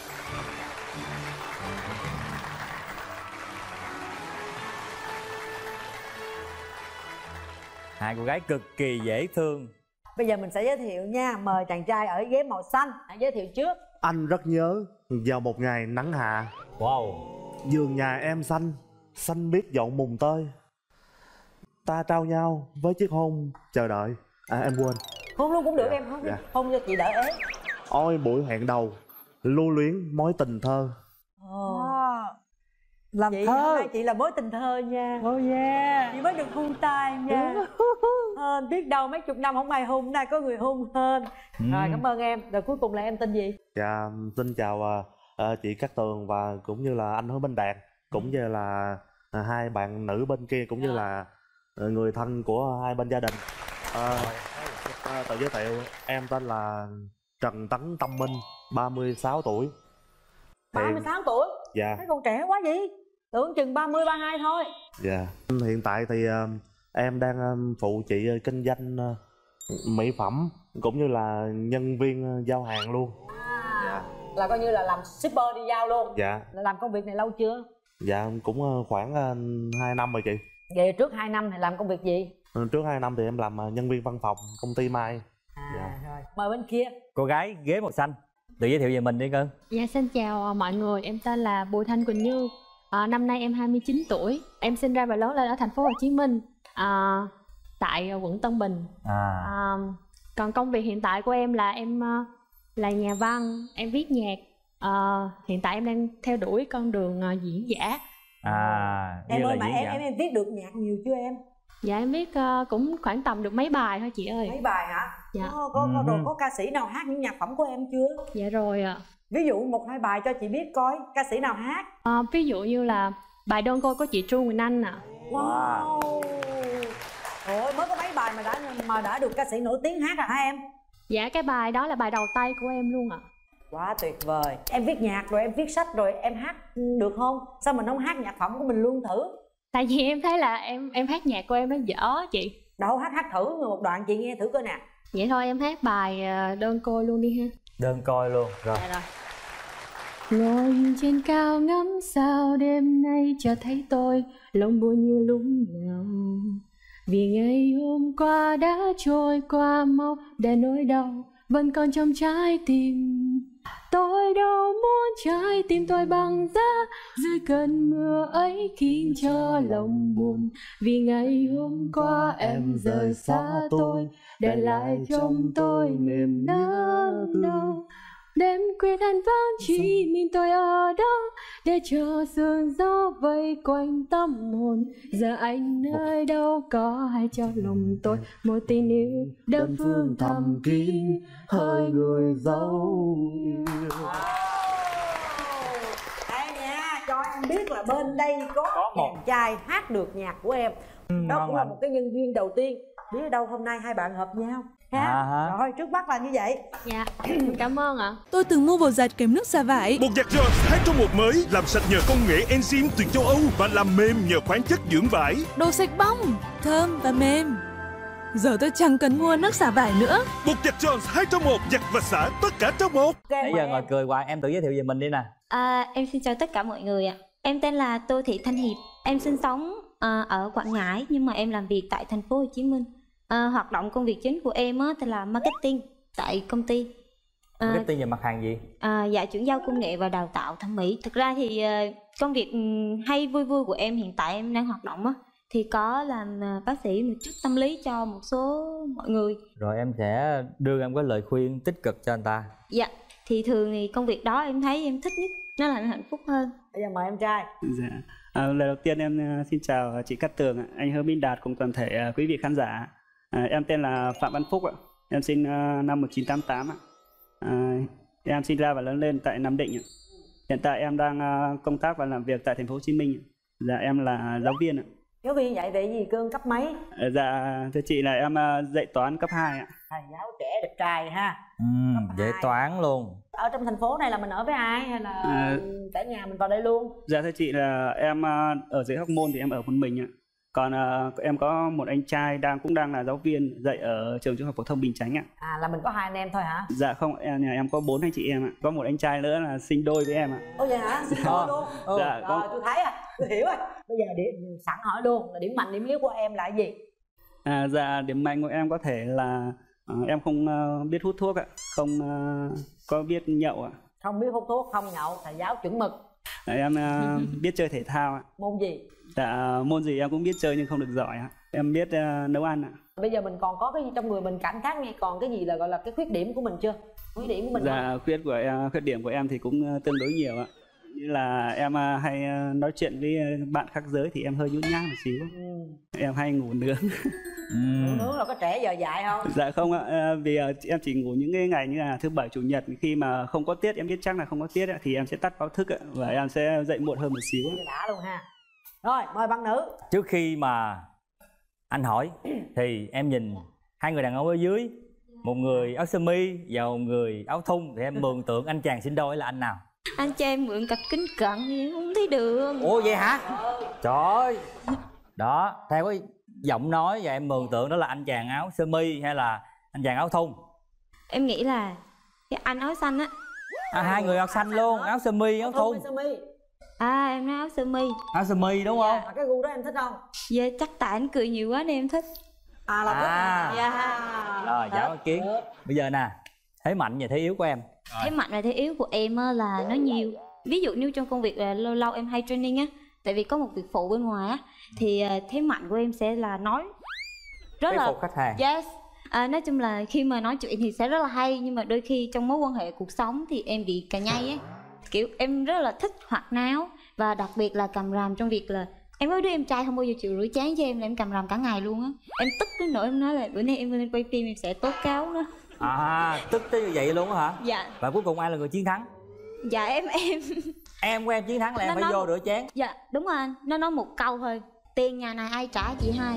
Hai cô gái cực kỳ dễ thương. Bây giờ mình sẽ giới thiệu nha. Mời chàng trai ở ghế màu xanh. Hãy giới thiệu trước. Anh rất nhớ vào một ngày nắng hạ. Wow. Vườn nhà em xanh, xanh biết dọn mùng tơi. Ta trao nhau với chiếc hôn chờ đợi. À em quên. Hôn luôn cũng được em, hôn cho chị đỡ ế. Ôi buổi hẹn đầu, lưu luyến mối tình thơ. Làm chị, thơ. hôm nay chị là mối tình thơ nha. Chị mới được hôn tay nha. Hên, biết đâu mấy chục năm không ai hôn, nay có người hôn hên. Rồi cảm ơn em. Rồi cuối cùng là em tên gì? Dạ xin chào chị Cát Tường và cũng như là anh Hứa Minh Đạt, cũng như là hai bạn nữ bên kia, cũng như là người thân của hai bên gia đình. Tự giới thiệu, em tên là Trần Tấn Tâm Minh, 36 tuổi. 36 tuổi? Dạ. Thấy còn trẻ quá vậy? Tưởng chừng 30, 32 thôi. Dạ. Hiện tại thì em đang phụ chị kinh doanh mỹ phẩm cũng như là nhân viên giao hàng luôn. Là coi như là làm shipper đi giao luôn. Dạ. Là làm công việc này lâu chưa? Dạ cũng khoảng 2 năm rồi chị. Vậy trước 2 năm thì làm công việc gì? Trước 2 năm thì em làm nhân viên văn phòng công ty Mai. Rồi, mời bên kia. Cô gái ghế màu xanh, tự giới thiệu về mình đi cưng. Dạ xin chào mọi người, em tên là Bùi Thanh Quỳnh Như. Năm nay em 29 tuổi. Em sinh ra và lớn lên ở thành phố Hồ Chí Minh, tại quận Tân Bình. Còn công việc hiện tại của em là em là nhà văn, em viết nhạc. Hiện tại em đang theo đuổi con đường diễn giả. Em ơi, mà em viết được nhạc nhiều chưa em? Dạ em viết cũng khoảng tầm được mấy bài thôi chị ơi. Mấy bài hả? Dạ. Có ca sĩ nào hát những nhạc phẩm của em chưa? Dạ rồi ạ. Ví dụ 1-2 bài cho chị biết coi, ca sĩ nào hát? Ví dụ như là bài Đơn Côi của chị Trương Quỳnh Anh ạ. Wow. Ôi, mới có mấy bài mà đã được ca sĩ nổi tiếng hát rồi hả em? Dạ cái bài đó là bài đầu tay của em luôn ạ. Quá tuyệt vời. Em viết nhạc rồi em viết sách rồi em hát được không? Sao mình không hát nhạc phẩm của mình luôn thử? Tại vì em thấy là em hát nhạc của em nó dở chị. Đâu, hát thử một đoạn chị nghe thử coi nè. Vậy thôi em hát bài Đơn Côi luôn đi ha. Đơn Côi luôn rồi. Dạ rồi. Ngồi trên cao ngắm sao đêm nay cho thấy tôi lòng buồn như lúc nào. Vì ngày hôm qua đã trôi qua mau, để nỗi đau vẫn còn trong trái tim. Tôi đâu muốn trái tim tôi băng giá dưới cơn mưa ấy khiến cho lòng buồn. Vì ngày hôm qua em rời xa tôi, để lại trong tôi niềm đớn đau. Đêm khuya than vắng chỉ mình tôi ở đó, để chờ sương gió vây quanh tâm hồn. Giờ anh nơi đâu có hay cho lòng tôi một tình yêu đơn phương thầm kín, hơi người dấu yêu. Đây nha, cho em biết là bên đây có một chàng trai hát được nhạc của em. Đó cũng là một cái nhân duyên đầu tiên. Biết đâu hôm nay hai bạn hợp nhau ha. Rồi trước mắt là như vậy. Dạ, cảm ơn ạ. Tôi từng mua bột giặt kèm nước xả vải. Bột giặt Jones 2 trong 1 mới, làm sạch nhờ công nghệ enzyme từ châu Âu và làm mềm nhờ khoáng chất dưỡng vải. Đồ sạch bong, thơm và mềm. Giờ tôi chẳng cần mua nước xả vải nữa. Bột giặt Jones 2 trong 1, giặt và xả tất cả trong một. Nãy giờ ngồi cười hoài, em tự giới thiệu về mình đi nè. Em xin chào tất cả mọi người ạ. Em tên là Tô Thị Thanh Hiệp. Em sinh sống ở Quảng Ngãi nhưng mà em làm việc tại thành phố Hồ Chí Minh. Hoạt động công việc chính của em thì là marketing tại công ty. Marketing về mặt hàng gì? Dạ chuyển giao công nghệ và đào tạo thẩm mỹ. Thực ra thì công việc hay vui vui của em hiện tại em đang hoạt động thì có làm bác sĩ một chút tâm lý cho một số mọi người. Rồi em sẽ đưa em cái lời khuyên tích cực cho anh ta. Dạ thì thường thì công việc đó em thấy em thích nhất, nó làm hạnh phúc hơn. Bây giờ mời em trai. Dạ. Lời đầu tiên em xin chào chị Cát Tường, anh Hơ Minh Đạt cùng toàn thể quý vị khán giả. Em tên là Phạm Văn Phúc ạ. Em sinh năm 1988 ạ. Em sinh ra và lớn lên tại Nam Định ạ. Hiện tại em đang công tác và làm việc tại thành phố Hồ Chí Minh. Dạ em là giáo viên ạ. Giáo viên dạy về gì cương, cấp mấy? Dạ thưa chị là em dạy toán cấp 2 ạ. Thầy giáo trẻ đẹp trai ha. Dạy toán luôn. Ở trong thành phố này là mình ở với ai hay là cả nhà mình vào đây luôn? Dạ thưa chị là em ở dưới Hóc Môn thì em ở một mình ạ. Còn em có một anh trai cũng đang là giáo viên dạy ở trường trung học phổ thông Bình Chánh ạ. Là mình có 2 anh em thôi hả? Dạ không, nhà em có 4 anh chị em ạ. Có một anh trai nữa là sinh đôi với em ạ. Ồ vậy hả? Sinh đôi luôn? Dạ, rồi tôi thấy tôi hiểu rồi. Bây giờ sẵn hỏi luôn là điểm mạnh điểm yếu của em là gì? Dạ điểm mạnh của em có thể là em không biết hút thuốc ạ, không có biết nhậu ạ. Không biết hút thuốc, không nhậu, thầy giáo chuẩn mực. Em biết chơi thể thao ạ. Môn gì? Dạ môn gì em cũng biết chơi nhưng không được giỏi ạ. Em biết nấu ăn ạ. Bây giờ mình còn có cái gì trong người mình cảm giác nghe, còn cái gì là gọi là cái khuyết điểm của mình chưa? Khuyết điểm của mình dạ khuyết điểm của em thì cũng tương đối nhiều ạ. Như là em hay nói chuyện với bạn khác giới thì em hơi nhút nhát một xíu. Em hay ngủ nướng. Ngủ nướng là có trễ giờ dạy không? Dạ không ạ, vì em chỉ ngủ những cái ngày như là thứ bảy chủ nhật, khi mà không có tiết, em biết chắc là không có tiết thì em sẽ tắt báo thức và em sẽ dậy muộn hơn một xíu. Đã luôn ha. Rồi mời bạn nữ. Trước khi mà anh hỏi thì em nhìn hai người đàn ông ở dưới, một người áo sơ mi và một người áo thun, thì em mường tượng anh chàng sinh đôi là anh nào? Anh cho em mượn cặp kính cận thì em không thấy đường. Ủa vậy hả? Trời ơi. Đó, theo cái giọng nói và em mường tượng đó là anh chàng áo sơ mi hay là anh chàng áo thun? Em nghĩ là cái anh áo xanh á. Hai người áo xanh luôn, áo sơ mi, áo thun. Em nói áo sơ mi. Áo sơ mi đúng không? Cái gu đó em thích không? Dạ chắc tại anh cười nhiều quá nên em thích. Là dạ. Rồi giáo ý kiến. Bây giờ nè, thế mạnh và thế yếu của em. Thế mạnh và thế yếu của em là nó nhiều. Ví dụ như trong công việc là lâu lâu em hay training á, tại vì có một việc phụ bên ngoài á, thì thế mạnh của em sẽ là nói rất là phục khách hàng. Yes. Nói chung là khi mà nói chuyện thì sẽ rất là hay, nhưng mà đôi khi trong mối quan hệ cuộc sống thì em bị cà nhây á. Kiểu em rất là thích hoạt náo, và đặc biệt là cầm ràm trong việc là em có đứa em trai không bao giờ chịu rửa chén cho em, là em cầm ràm cả ngày luôn á. Em tức đến nỗi em nói là bữa nay em lên quay phim em sẽ tố cáo nó. Tức tới như vậy luôn á hả? Dạ. Và cuối cùng ai là người chiến thắng? Dạ em Em của em chiến thắng là em phải vô rửa chén. Dạ đúng rồi anh, nó nói một câu thôi: tiền nhà này ai trả chị hai.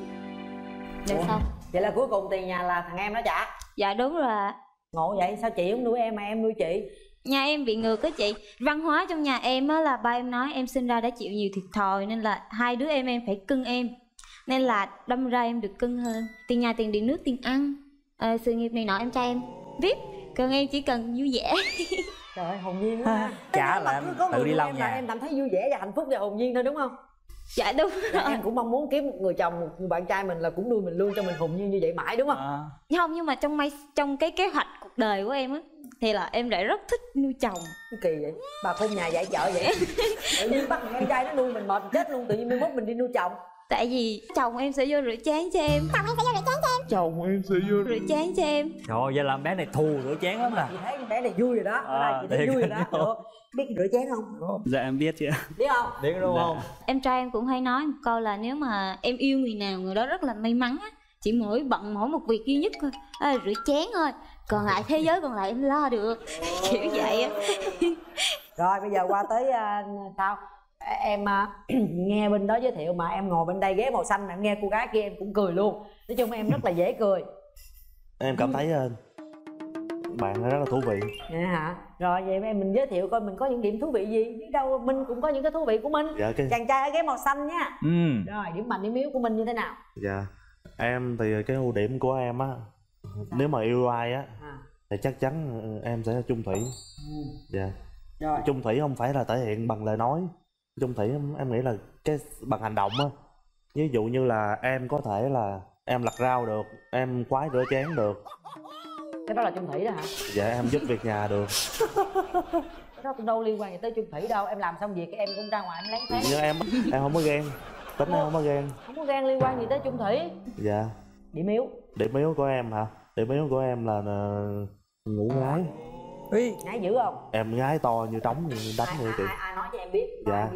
Dạ xong. Vậy là cuối cùng tiền nhà là thằng em nó trả? Dạ đúng rồi ạ. Ngộ vậy, sao chị không nuôi em mà em nuôi chị? Nhà em bị ngược á chị. Văn hóa trong nhà em á là ba em nói em sinh ra đã chịu nhiều thiệt thòi, nên là hai đứa em phải cưng em. Nên là đâm ra em được cưng hơn. Tiền nhà, tiền điện nước, tiền ăn, sự nghiệp này nọ em trai em viết, còn em chỉ cần vui vẻ. Trời ơi, hồn nhiên quá ha. Chả là em tự đi lau nhà. Em cảm thấy vui vẻ và hạnh phúc và hồn nhiên thôi đúng không? Dạ đúng rồi. Em cũng mong muốn kiếm một người chồng, một người bạn trai mình là cũng nuôi mình luôn cho mình hồn nhiên như vậy mãi đúng không? Không, nhưng mà trong cái kế hoạch cuộc đời của em á thì là em lại rất thích nuôi chồng. Kỳ vậy, bà khôn nhà dạy chợ vậy. Tự nhiên bắt em trai nó nuôi mình mệt chết luôn, tự nhiên mai mốt mình đi nuôi chồng. Tại vì chồng em sẽ vô rửa chén cho em. Chồng em sẽ vô rửa chén cho em. Chồng em sẽ vô rửa chén cho em. Trời ơi, vậy là bé này thù rửa chén lắm nè. Chị thấy con bé này vui rồi đó. Chị thấy vui rồi đó. Được. Biết rửa chén không? Dạ em biết chị ạ. Biết không? Biết đúng không? Em trai em cũng hay nói một câu là nếu mà em yêu người nào, người đó rất là may mắn á, chỉ bận mỗi một việc duy nhất thôi, rửa chén thôi, còn lại thế giới còn lại em lo được. Kiểu vậy á. Rồi bây giờ qua tới sao? Em nghe bên đó giới thiệu mà em ngồi bên đây ghế màu xanh mà em nghe cô gái kia em cũng cười luôn. Nói chung em rất là dễ cười. Em cảm thấy bạn rất là thú vị. Dạ hả? Rồi vậy em mình giới thiệu coi mình có những điểm thú vị gì. Biết đâu Minh cũng có những cái thú vị của Minh. Dạ, chàng trai ở ghế màu xanh nha. Rồi điểm mạnh điểm yếu của Minh như thế nào? Dạ em thì cái ưu điểm của em á, nếu mà yêu ai á thì chắc chắn em sẽ chung thủy. Dạ. Rồi. Chung thủy không phải là thể hiện bằng lời nói. Chung thủy em nghĩ là cái bằng hành động á. Ví dụ như là em có thể là em lặt rau được, em khoái rửa chén được. Cái đó là chung thủy đó hả? Dạ em giúp việc nhà được. Cái đó đâu liên quan gì tới chung thủy đâu. Em làm xong việc em cũng ra ngoài em lén phén. Nhưng em không có ghen. Tính em không có ghen. Không có ghen liên quan gì tới chung thủy. Dạ. Điểm yếu? Điểm yếu của em hả? Điểm yếu của em là ngủ gái. Ngái dữ không? Em gái to như trống như đánh vậy chị. Ai nói cho em biết? Dạ.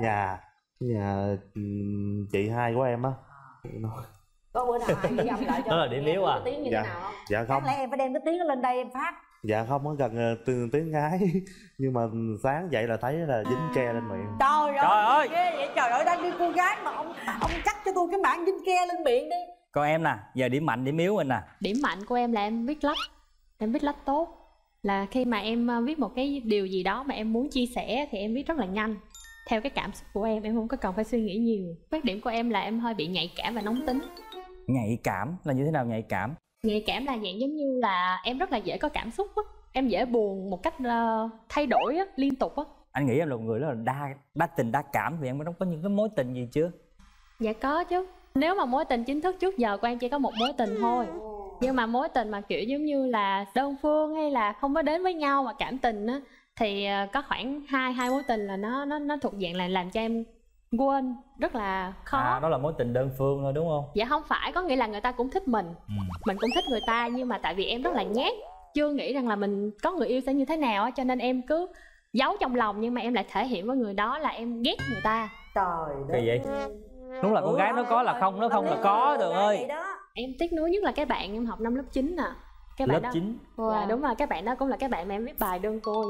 Nhà chị hai của em á. Có bữa nào ai ghi âm lại cho đó là điểm yếu à? Tiếng như thế nào không? Dạ không. Đáng lẽ em phải đem cái tiếng nó lên đây em phát. Dạ không có cần tiếng gái. Nhưng mà sáng dậy là thấy là dính ke lên miệng. Trời ơi ghê vậy. Trời ơi, đang đi cô gái mà ông chắc cho tôi cái mảng dính ke lên miệng đi. Còn em nè, giờ điểm mạnh điểm yếu mình nè. Điểm mạnh của em là em viết lách. Em viết lách tốt. Là khi mà em viết một cái điều gì đó mà em muốn chia sẻ thì em viết rất là nhanh, theo cái cảm xúc của em không có cần phải suy nghĩ nhiều. Khuyết điểm của em là em hơi bị nhạy cảm và nóng tính. Nhạy cảm là như thế nào? Nhạy cảm là dạng giống như là em rất là dễ có cảm xúc á. Em dễ buồn một cách thay đổi á, liên tục á. Anh nghĩ em là một người rất là đa tình đa cảm. Vì em có những cái mối tình gì chưa? Dạ có chứ. Nếu mà mối tình chính thức trước giờ của em chỉ có một mối tình thôi. Nhưng mà mối tình mà kiểu giống như là đơn phương hay là không có đến với nhau mà cảm tình á, thì có khoảng hai mối tình là nó thuộc dạng là làm cho em quên rất là khó. Đó là mối tình đơn phương thôi đúng không? Dạ không phải, có nghĩa là người ta cũng thích mình, mình cũng thích người ta, nhưng mà tại vì em rất là nhát, chưa nghĩ rằng là mình có người yêu sẽ như thế nào á, cho nên em cứ giấu trong lòng nhưng mà em lại thể hiện với người đó là em ghét người ta. Trời đất. Kỳ vậy? Đúng là con gái nó có là không, nó không là có Tường ơi. Em tiếc nuối nhất là cái bạn em học năm lớp 9 nè. Cái bạn lớp 9? Wow, đúng rồi, cái bạn đó cũng là cái bạn mà em viết bài đơn côi.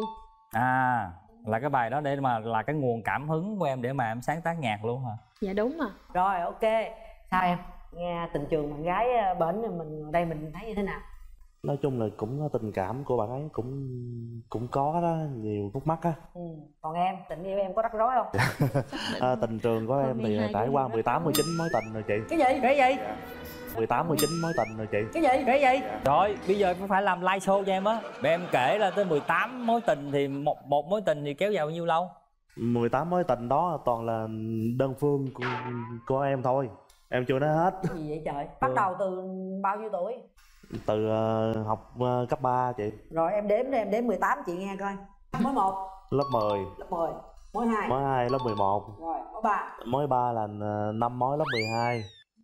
Là cái bài đó để mà là cái nguồn cảm hứng của em để mà em sáng tác nhạc luôn hả? Dạ đúng mà. Rồi ok. Sao em? Nghe tình trường bạn gái bển mình ở đây mình thấy như thế nào? Nói chung là cũng tình cảm của bạn ấy cũng có đó, nhiều khúc mắc á. Còn em, tình yêu em có rắc rối không? Tình trường của em thì trải qua 18-19 mối tình rồi chị. Cái gì? 18-19 mối tình rồi chị. Cái gì? Rồi bây giờ phải làm live show cho em á. Để em kể là tới 18 mối tình thì một mối tình thì kéo dài bao nhiêu lâu? 18 mối tình đó toàn là đơn phương của em thôi. Em chưa nói hết. Cái gì vậy trời? Bắt đầu từ bao nhiêu tuổi? Từ học cấp 3 chị. Rồi em đếm đi, em đếm 18 chị nghe coi. Mối 1 lớp 10. Mối 2 lớp 11. Rồi mối 3. Mối 3 là 5 mối lớp 12.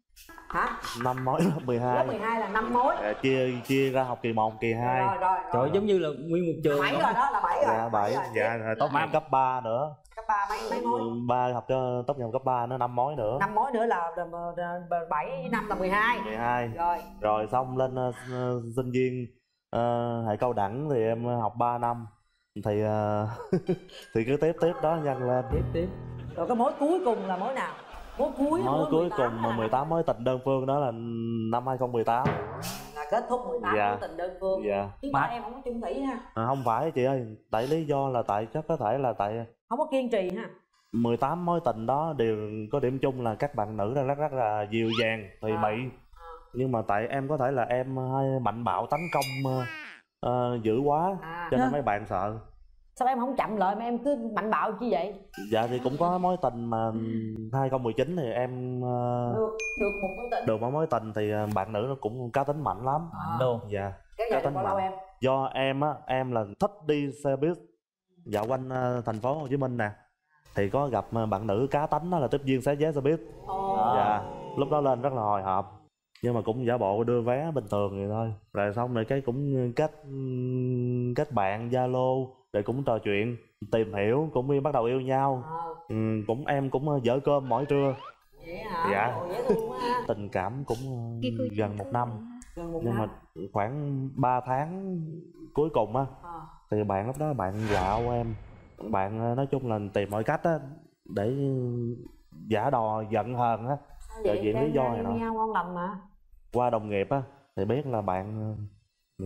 Hả? 5 mối lớp 12. Lớp 12 là 5 mối. Chia ra học kỳ 1, kỳ 2. Rồi. Trời ơi, giống như là nguyên một trường. 7 rồi đó, là 7 rồi. Dạ 7. Dạ rồi tốt nghiệp cấp 3 nữa. Cấp 3 mấy mối? 3 học cho tốt nghiệp cấp 3 nó 5 mối nữa. 5 mối nữa là 7 năm là 12. 12. Rồi. Rồi xong lên sinh viên hệ cao đẳng thì em học 3 năm. Thì thì cứ tiếp đó nhân lên. Tiếp. Rồi cái mối cuối cùng là mối nào? Mối cuối cùng mà 18 mối tình đơn phương đó là năm 2018. Là kết thúc 18 Dạ. mối tình đơn phương. Dạ. Chứ mà em không có chung thủy ha. Không phải chị ơi, tại lý do là tại chắc có thể là tại không có kiên trì ha. 18 mối tình đó đều có điểm chung là các bạn nữ rất là dịu dàng, thùy mị. Nhưng mà tại em có thể là em hay mạnh bạo tấn công dữ quá cho nên mấy bạn sợ. Sao em không chậm lại mà em cứ mạnh bạo như vậy? Dạ thì cũng có mối tình mà 2019 thì em được một mối tình. Được một mối tình thì bạn nữ nó cũng cá tính mạnh lắm. Luôn. Dạ. Cái này bao lâu em? Do em á, em là thích đi xe buýt dạo quanh thành phố Hồ Chí Minh nè. Thì có gặp bạn nữ cá tính đó là tiếp viên xé vé xe buýt. Dạ. Lúc đó lên rất là hồi hộp. Nhưng mà cũng giả bộ đưa vé bình thường vậy thôi. Rồi xong rồi cái cũng kết bạn Zalo để cũng trò chuyện, tìm hiểu, cũng bắt đầu yêu nhau. Cũng em cũng dở cơm mỗi trưa. Vậy hả? Dạ. Dễ thương quá ha. Tình cảm cũng gần 1 năm. Nhưng mà khoảng 3 tháng cuối cùng á thì bạn lúc đó bạn quạo em. Bạn nói chung là tìm mọi cách á để giả đò giận hờn á. Rồi chuyện lý do này nọ. Nhau ngon lành mà. Qua đồng nghiệp á thì biết là bạn bị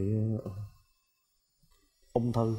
ung thư.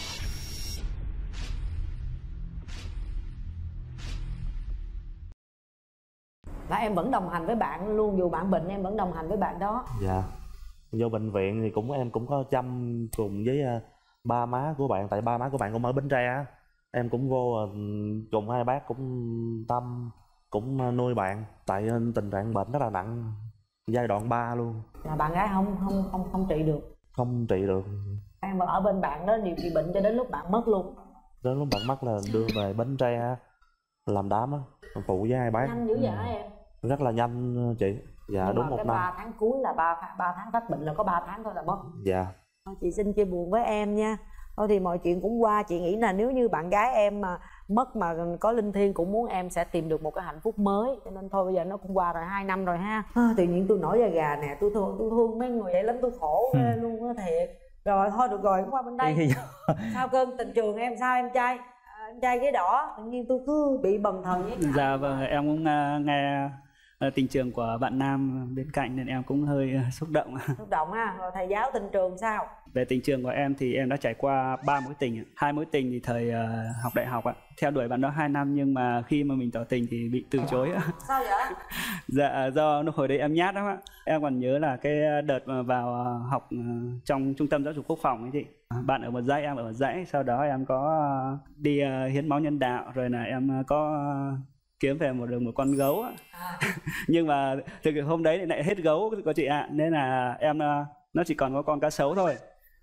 Là em vẫn đồng hành với bạn luôn, dù bạn bệnh em vẫn đồng hành với bạn đó. Dạ. Vô bệnh viện thì em cũng có chăm cùng với ba má của bạn, tại ba má của bạn cũng ở Bến Tre á. Em cũng vô cùng hai bác cũng tâm cũng nuôi bạn, tại tình trạng bệnh rất là nặng, giai đoạn 3 luôn. Là bạn gái không trị được. Không trị được. Em ở bên bạn đó điều trị bệnh cho đến lúc bạn mất luôn. Đến lúc bạn mất là đưa về Bến Tre làm đám á, phụ với hai bác. Nhanh dữ vậy hả em? Rất là nhanh chị. Dạ. Nhưng đúng 1 năm. 3 tháng cuối là 3 tháng phát bệnh là có 3 tháng thôi là mất. Dạ. Chị xin chia buồn với em nha. Thôi thì mọi chuyện cũng qua, chị nghĩ là nếu như bạn gái em mà mất mà có linh thiêng cũng muốn em sẽ tìm được một cái hạnh phúc mới, cho nên thôi bây giờ nó cũng qua rồi 2 năm rồi ha. Tự nhiên tôi nổi da gà nè, tôi thương mấy người vậy lắm, tôi khổ ghê luôn á thiệt. Rồi thôi được rồi, qua bên đây. Sao cơn tình trường em sao em trai? Em trai ghế đỏ, tự nhiên tôi cứ bị bần thần với. Dạ vâng, em cũng nghe tình trường của bạn nam bên cạnh nên em cũng hơi xúc động. Xúc động ha. Rồi thầy giáo tình trường sao? Về tình trường của em thì em đã trải qua 3 mối tình. 2 mối tình thì thời học đại học ạ. Theo đuổi bạn đó 2 năm nhưng mà khi mà mình tỏ tình thì bị từ chối. Sao vậy? Dạ do hồi đấy em nhát lắm ạ. Em còn nhớ là cái đợt mà vào học trong trung tâm giáo dục quốc phòng ấy chị. Bạn ở một dãy, em ở một dãy. Sau đó em có đi hiến máu nhân đạo, rồi là em có kiếm về một con gấu. Nhưng mà thực hôm đấy thì lại hết gấu của chị ạ. Nên là em nó chỉ còn có con cá sấu thôi.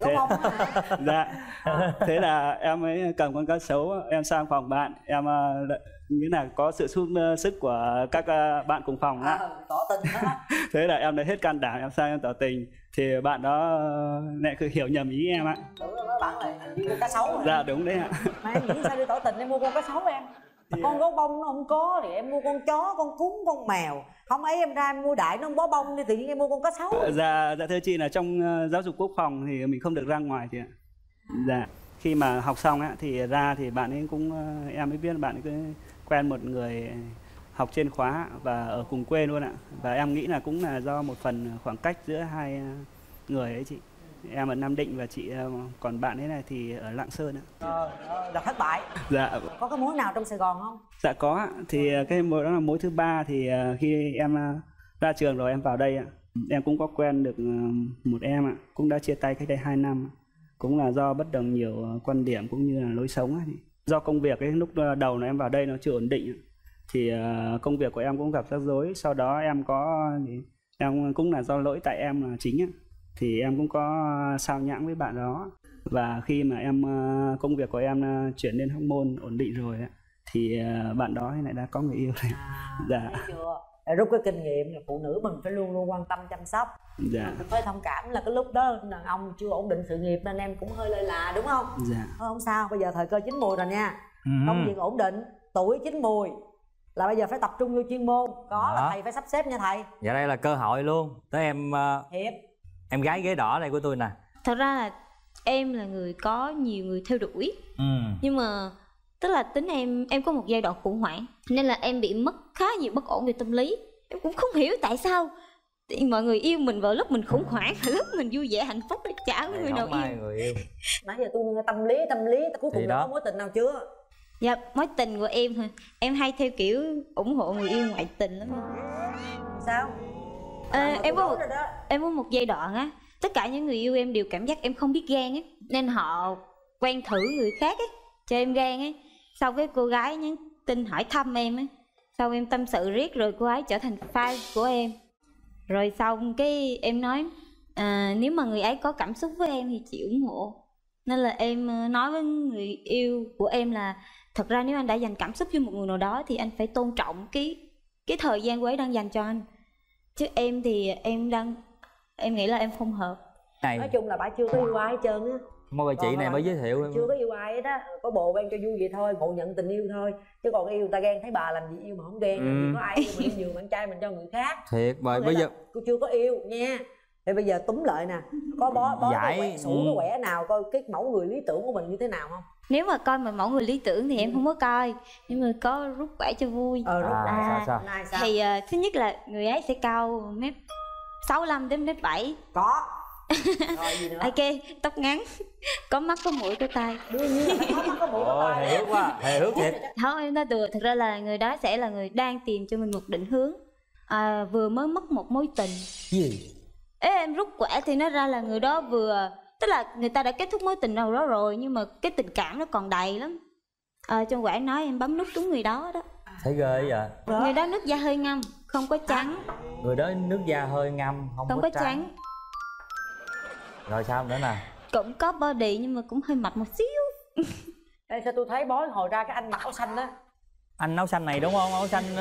Dạ. Thế là em mới cầm con cá sấu em sang phòng bạn, em như là có sự sức của các bạn cùng phòng á. Tỏ tình đó. Thế là em lấy hết can đảm em sang em tỏ tình thì bạn đó lại cứ hiểu nhầm ý em ạ. Đúng rồi, bạn lại đi mua cá sấu rồi. Dạ đúng đấy ạ. Mà em nghĩ sao đi tỏ tình em mua con cá sấu em? Con gấu bông nó không có thì em mua con chó, con cún, con mèo. Không ấy em ra em mua đại nó không bó bông đi, tự nhiên em mua con cá sấu. Dạ thưa chị là trong giáo dục quốc phòng thì mình không được ra ngoài chị ạ. Dạ. Khi mà học xong á thì ra thì bạn ấy cũng em mới biết bạn ấy cứ quen một người học trên khóa và ở cùng quê luôn ạ. Và em nghĩ là cũng là do một phần khoảng cách giữa hai người ấy chị. Em ở Nam Định và chị còn bạn ấy này thì ở Lạng Sơn ạ. Là thất bại. Dạ. Có cái mối nào trong Sài Gòn không? Dạ có ạ. Thì cái mối đó là mối thứ 3 thì khi em ra trường rồi em vào đây ạ. Em cũng có quen được một em ạ. Cũng đã chia tay cách đây 2 năm. Cũng là do bất đồng nhiều quan điểm cũng như là lối sống ạ. Do công việc ấy, lúc đầu là em vào đây nó chưa ổn định thì công việc của em cũng gặp rắc rối. Sau đó em cũng là do lỗi tại em là chính ạ. Thì em cũng có sao nhãng với bạn đó. Và khi mà công việc của em chuyển lên Hóc Môn ổn định rồi thì bạn đó lại đã có người yêu này. Dạ. rút cái kinh nghiệm là phụ nữ mình phải luôn luôn quan tâm chăm sóc. Dạ. Mình phải thông cảm là cái lúc đó đàn ông chưa ổn định sự nghiệp nên em cũng hơi lơi là, đúng không? Dạ. Không sao, bây giờ thời cơ chín mùi rồi nha. Công việc ổn định, tuổi chín mùi là bây giờ phải tập trung vô chuyên môn. Có là thầy phải sắp xếp nha thầy. Dạ đây là cơ hội luôn. Tới em Hiệp. em gái ghế đỏ này của tôi nè. Thật ra là em là người có nhiều người theo đuổi. Nhưng mà tức là tính em có một giai đoạn khủng hoảng nên là em bị mất khá nhiều bất ổn về tâm lý. Em cũng không hiểu tại sao thì mọi người yêu mình vào lúc mình khủng hoảng, vào lúc mình vui vẻ hạnh phúc, chả có người nào yêu. Nãy giờ tôi nghe tâm lý cuối cùng là có mối tình nào chưa? Dạ, mối tình của em hả? Em hay theo kiểu ủng hộ người yêu ngoại tình lắm. Sao? Em có một giai đoạn á, tất cả những người yêu em đều cảm giác em không biết gan á, nên họ quen thử người khác á, cho em gan á. Sau cái cô gái nhắn tin hỏi thăm em á, sau em tâm sự riết rồi cô ấy trở thành fan của em. Rồi xong cái em nói nếu mà người ấy có cảm xúc với em thì chị ủng hộ. Nên là em nói với người yêu của em là thật ra nếu anh đã dành cảm xúc cho một người nào đó thì anh phải tôn trọng cái thời gian cô ấy đang dành cho anh. Chứ em thì em nghĩ là em không hợp. Nói chung là bà chưa có yêu ai hết trơn á. Mời chị này mới giới thiệu em. Chưa có yêu ai hết á, có bồ quen cho vui vậy thôi, ngộ nhận tình yêu thôi. Chứ còn yêu người ta ghen thấy bà làm gì yêu mà không ghen, làm gì có ai yêu mà yêu nhiều bạn trai mình cho người khác. Thiệt, bây giờ cô chưa có yêu nha. Thì bây giờ túm lại nè, có bó cái quẻ sủ cái quẻ nào coi cái mẫu người lý tưởng của mình như thế nào không? Nếu mà coi mà mẫu người lý tưởng thì em không có coi, nhưng mà có rút quẻ cho vui. Sao? Thì thứ nhất là người ấy sẽ cao mét 65 đến mét 7. Có. Rồi gì nữa? Ok, tóc ngắn, có mắt có mũi có tai. Đương nhiên là phải có mắt có mũi có tai. Hề hước quá, hề hước thiệt. Không, em nói đùa, thật ra là người đó sẽ là người đang tìm cho mình một định hướng. Vừa mới mất một mối tình. Gì? Em rút quẻ thì nó ra là người đó vừa, tức là người ta đã kết thúc mối tình nào đó rồi nhưng mà cái tình cảm nó còn đầy lắm. Trong quẻ nói em bấm nút trúng người đó đó. Thấy ghê vậy? Người đó nước da hơi ngâm, không có trắng. Người đó nước da hơi ngâm, không có trắng. Rồi sao nữa nè? Cũng có body nhưng mà cũng hơi mập một xíu. Ê, sao tôi thấy bói hồi ra cái anh mặc áo xanh á. Anh áo xanh này đúng không? Áo xanh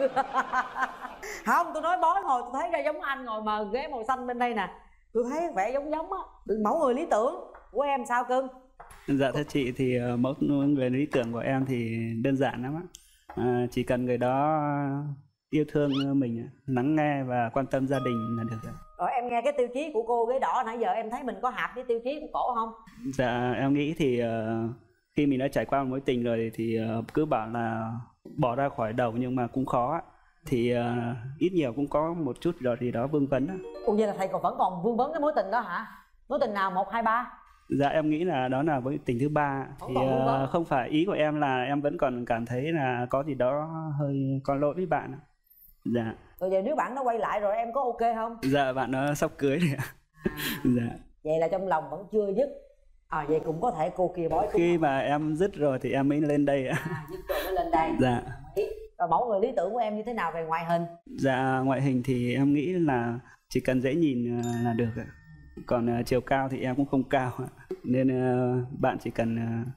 Không, tôi nói bói hồi tôi thấy ra giống anh ngồi mà ghế màu xanh bên đây nè. Tôi thấy vẻ giống á. Mẫu người lý tưởng của em sao cưng? Dạ thưa chị thì mẫu người lý tưởng của em thì đơn giản lắm á. Chỉ cần người đó yêu thương mình, lắng nghe và quan tâm gia đình là được rồi. Rồi em nghe cái tiêu chí của cô ghế đỏ nãy giờ em thấy mình có hợp với tiêu chí của cổ không? Dạ em nghĩ thì khi mình đã trải qua một mối tình rồi thì cứ bảo là bỏ ra khỏi đầu nhưng mà cũng khó. Thì ít nhiều cũng có một chút rồi thì đó vương vấn. Ủa vậy là thầy còn vẫn còn vương vấn cái mối tình đó hả? Mối tình nào 1, 2, 3? Dạ em nghĩ là đó là mối tình thứ 3. Thì không phải ý của em là em vẫn còn cảm thấy là có gì đó hơi có lỗi với bạn. Dạ. Rồi giờ nếu bạn nó quay lại rồi em có ok không? Dạ bạn nó sắp cưới rồi ạ. Dạ. Vậy là trong lòng vẫn chưa dứt. Vậy cũng có thể cô kia bói. Khi mà em dứt rồi thì em mới lên đây ạ. Dứt rồi mới lên đây. Dạ. Và mẫu người lý tưởng của em như thế nào về ngoại hình? Dạ ngoại hình thì em nghĩ là chỉ cần dễ nhìn là được ạ. Còn chiều cao thì em cũng không cao ạ. Nên bạn chỉ cần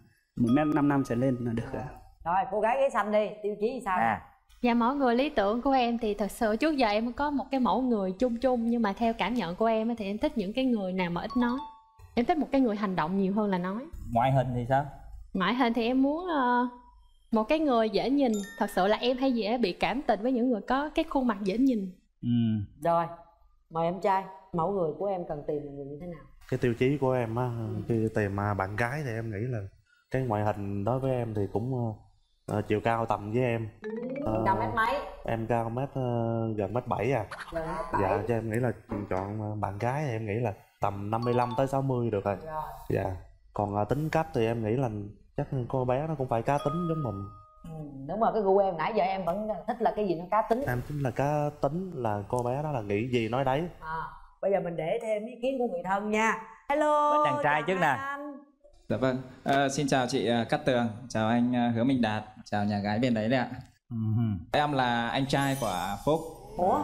1m55 trở lên là được ạ. Rồi cô gái ghế xanh đi, tiêu chí sao? Dạ mẫu người lý tưởng của em thì thật sự trước giờ em có một cái mẫu người chung chung. Nhưng mà theo cảm nhận của em thì em thích những cái người nào mà ít nói. Em thích một cái người hành động nhiều hơn là nói. Ngoại hình thì sao? Ngoại hình thì em muốn một cái người dễ nhìn. Thật sự là em hay dễ bị cảm tình với những người có cái khuôn mặt dễ nhìn. Rồi, mời em trai. Mẫu người của em cần tìm là người như thế nào? Cái tiêu chí của em á, khi tìm bạn gái thì em nghĩ là cái ngoại hình đối với em thì cũng chiều cao tầm với em. Cao mét mấy? Em cao gần mét 7 à. Dạ, cho em nghĩ là chọn bạn gái thì em nghĩ là tầm 55 tới 60 được rồi. Dạ. Còn tính cách thì em nghĩ là chắc cô bé nó cũng phải cá tính giống mình. Đúng rồi, cái gu em nãy giờ em vẫn thích là cái gì nó cá tính. Em tính là cá tính, là cô bé đó là nghĩ gì nói đấy. Bây giờ mình để thêm ý kiến của người thân nha. Hello. Bên đàn trai trước nè. Dạ vâng, xin chào chị Cát Tường, chào anh Hứa Minh Đạt, chào nhà gái bên đấy đấy ạ. Em là anh trai của Phúc. Ủa?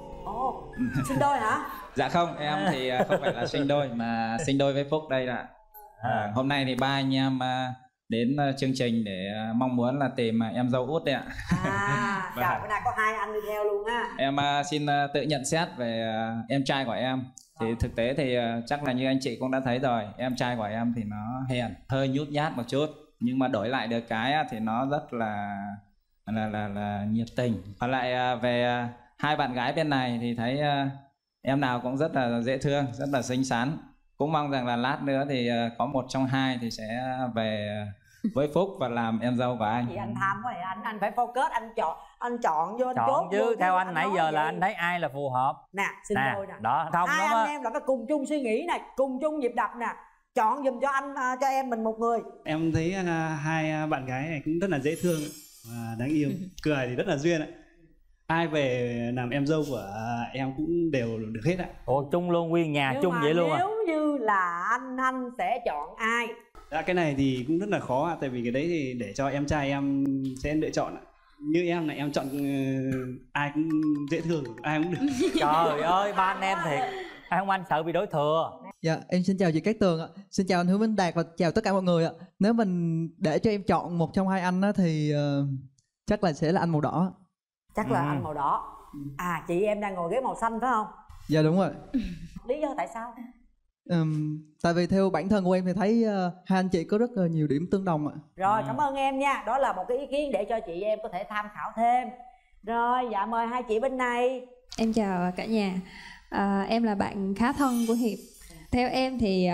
Sinh đôi hả? Dạ không, em thì không phải là sinh đôi mà sinh đôi với Phúc đây ạ. Hôm nay thì ba anh em đến chương trình để mong muốn là tìm em dâu út đấy ạ. Trời, bữa nay có hai anh đi theo luôn á. Em xin tự nhận xét về em trai của em. Thì thực tế thì chắc là như anh chị cũng đã thấy rồi, em trai của em thì nó hèn, hơi nhút nhát một chút, nhưng mà đổi lại được cái thì nó rất là nhiệt tình. Còn lại về hai bạn gái bên này thì thấy em nào cũng rất là dễ thương, rất là xinh xắn. Cũng mong rằng là lát nữa thì có một trong hai thì sẽ về với Phúc và làm em dâu của anh. Thì anh tham quá vậy anh phải focus, anh chọn vô, anh chốt Chọn chứ, vô, theo anh nãy giờ là vậy. anh thấy ai là phù hợp Nè, xin nè, đôi nè. đó thông hai lắm anh á. em là phải cùng chung suy nghĩ nè, cùng chung nhịp đập nè. Chọn giùm cho anh, cho em mình một người. Em thấy hai bạn gái này cũng rất là dễ thương và đáng yêu, cười thì rất là duyên ạ. Ai về làm em dâu của em cũng đều được hết ạ. Ồ, chung luôn, nguyên nhà Nhưng chung mà vậy luôn à? nếu như là anh sẽ chọn ai? Cái này thì cũng rất là khó ạ, tại vì cái đấy thì để cho em trai em sẽ lựa chọn ạ. Như em này em chọn ai cũng dễ thương, ai cũng được. Trời ơi, ba anh em thiệt. Hai ông anh sợ bị đối thừa. Dạ, em xin chào chị Cát Tường ạ. Xin chào anh Hứa Minh Đạt và chào tất cả mọi người ạ. Nếu mình để cho em chọn một trong hai anh á thì chắc là sẽ là anh màu đỏ. Chắc là anh màu đỏ. À, chị em đang ngồi ghế màu xanh phải không? Dạ đúng rồi. Lý do tại sao? Tại vì theo bản thân của em thì thấy hai anh chị có rất là nhiều điểm tương đồng ạ. Rồi, cảm ơn em nha. Đó là một cái ý kiến để cho chị em có thể tham khảo thêm. Rồi, dạ mời hai chị bên này. Em chào cả nhà. Em là bạn khá thân của Hiệp. Theo em thì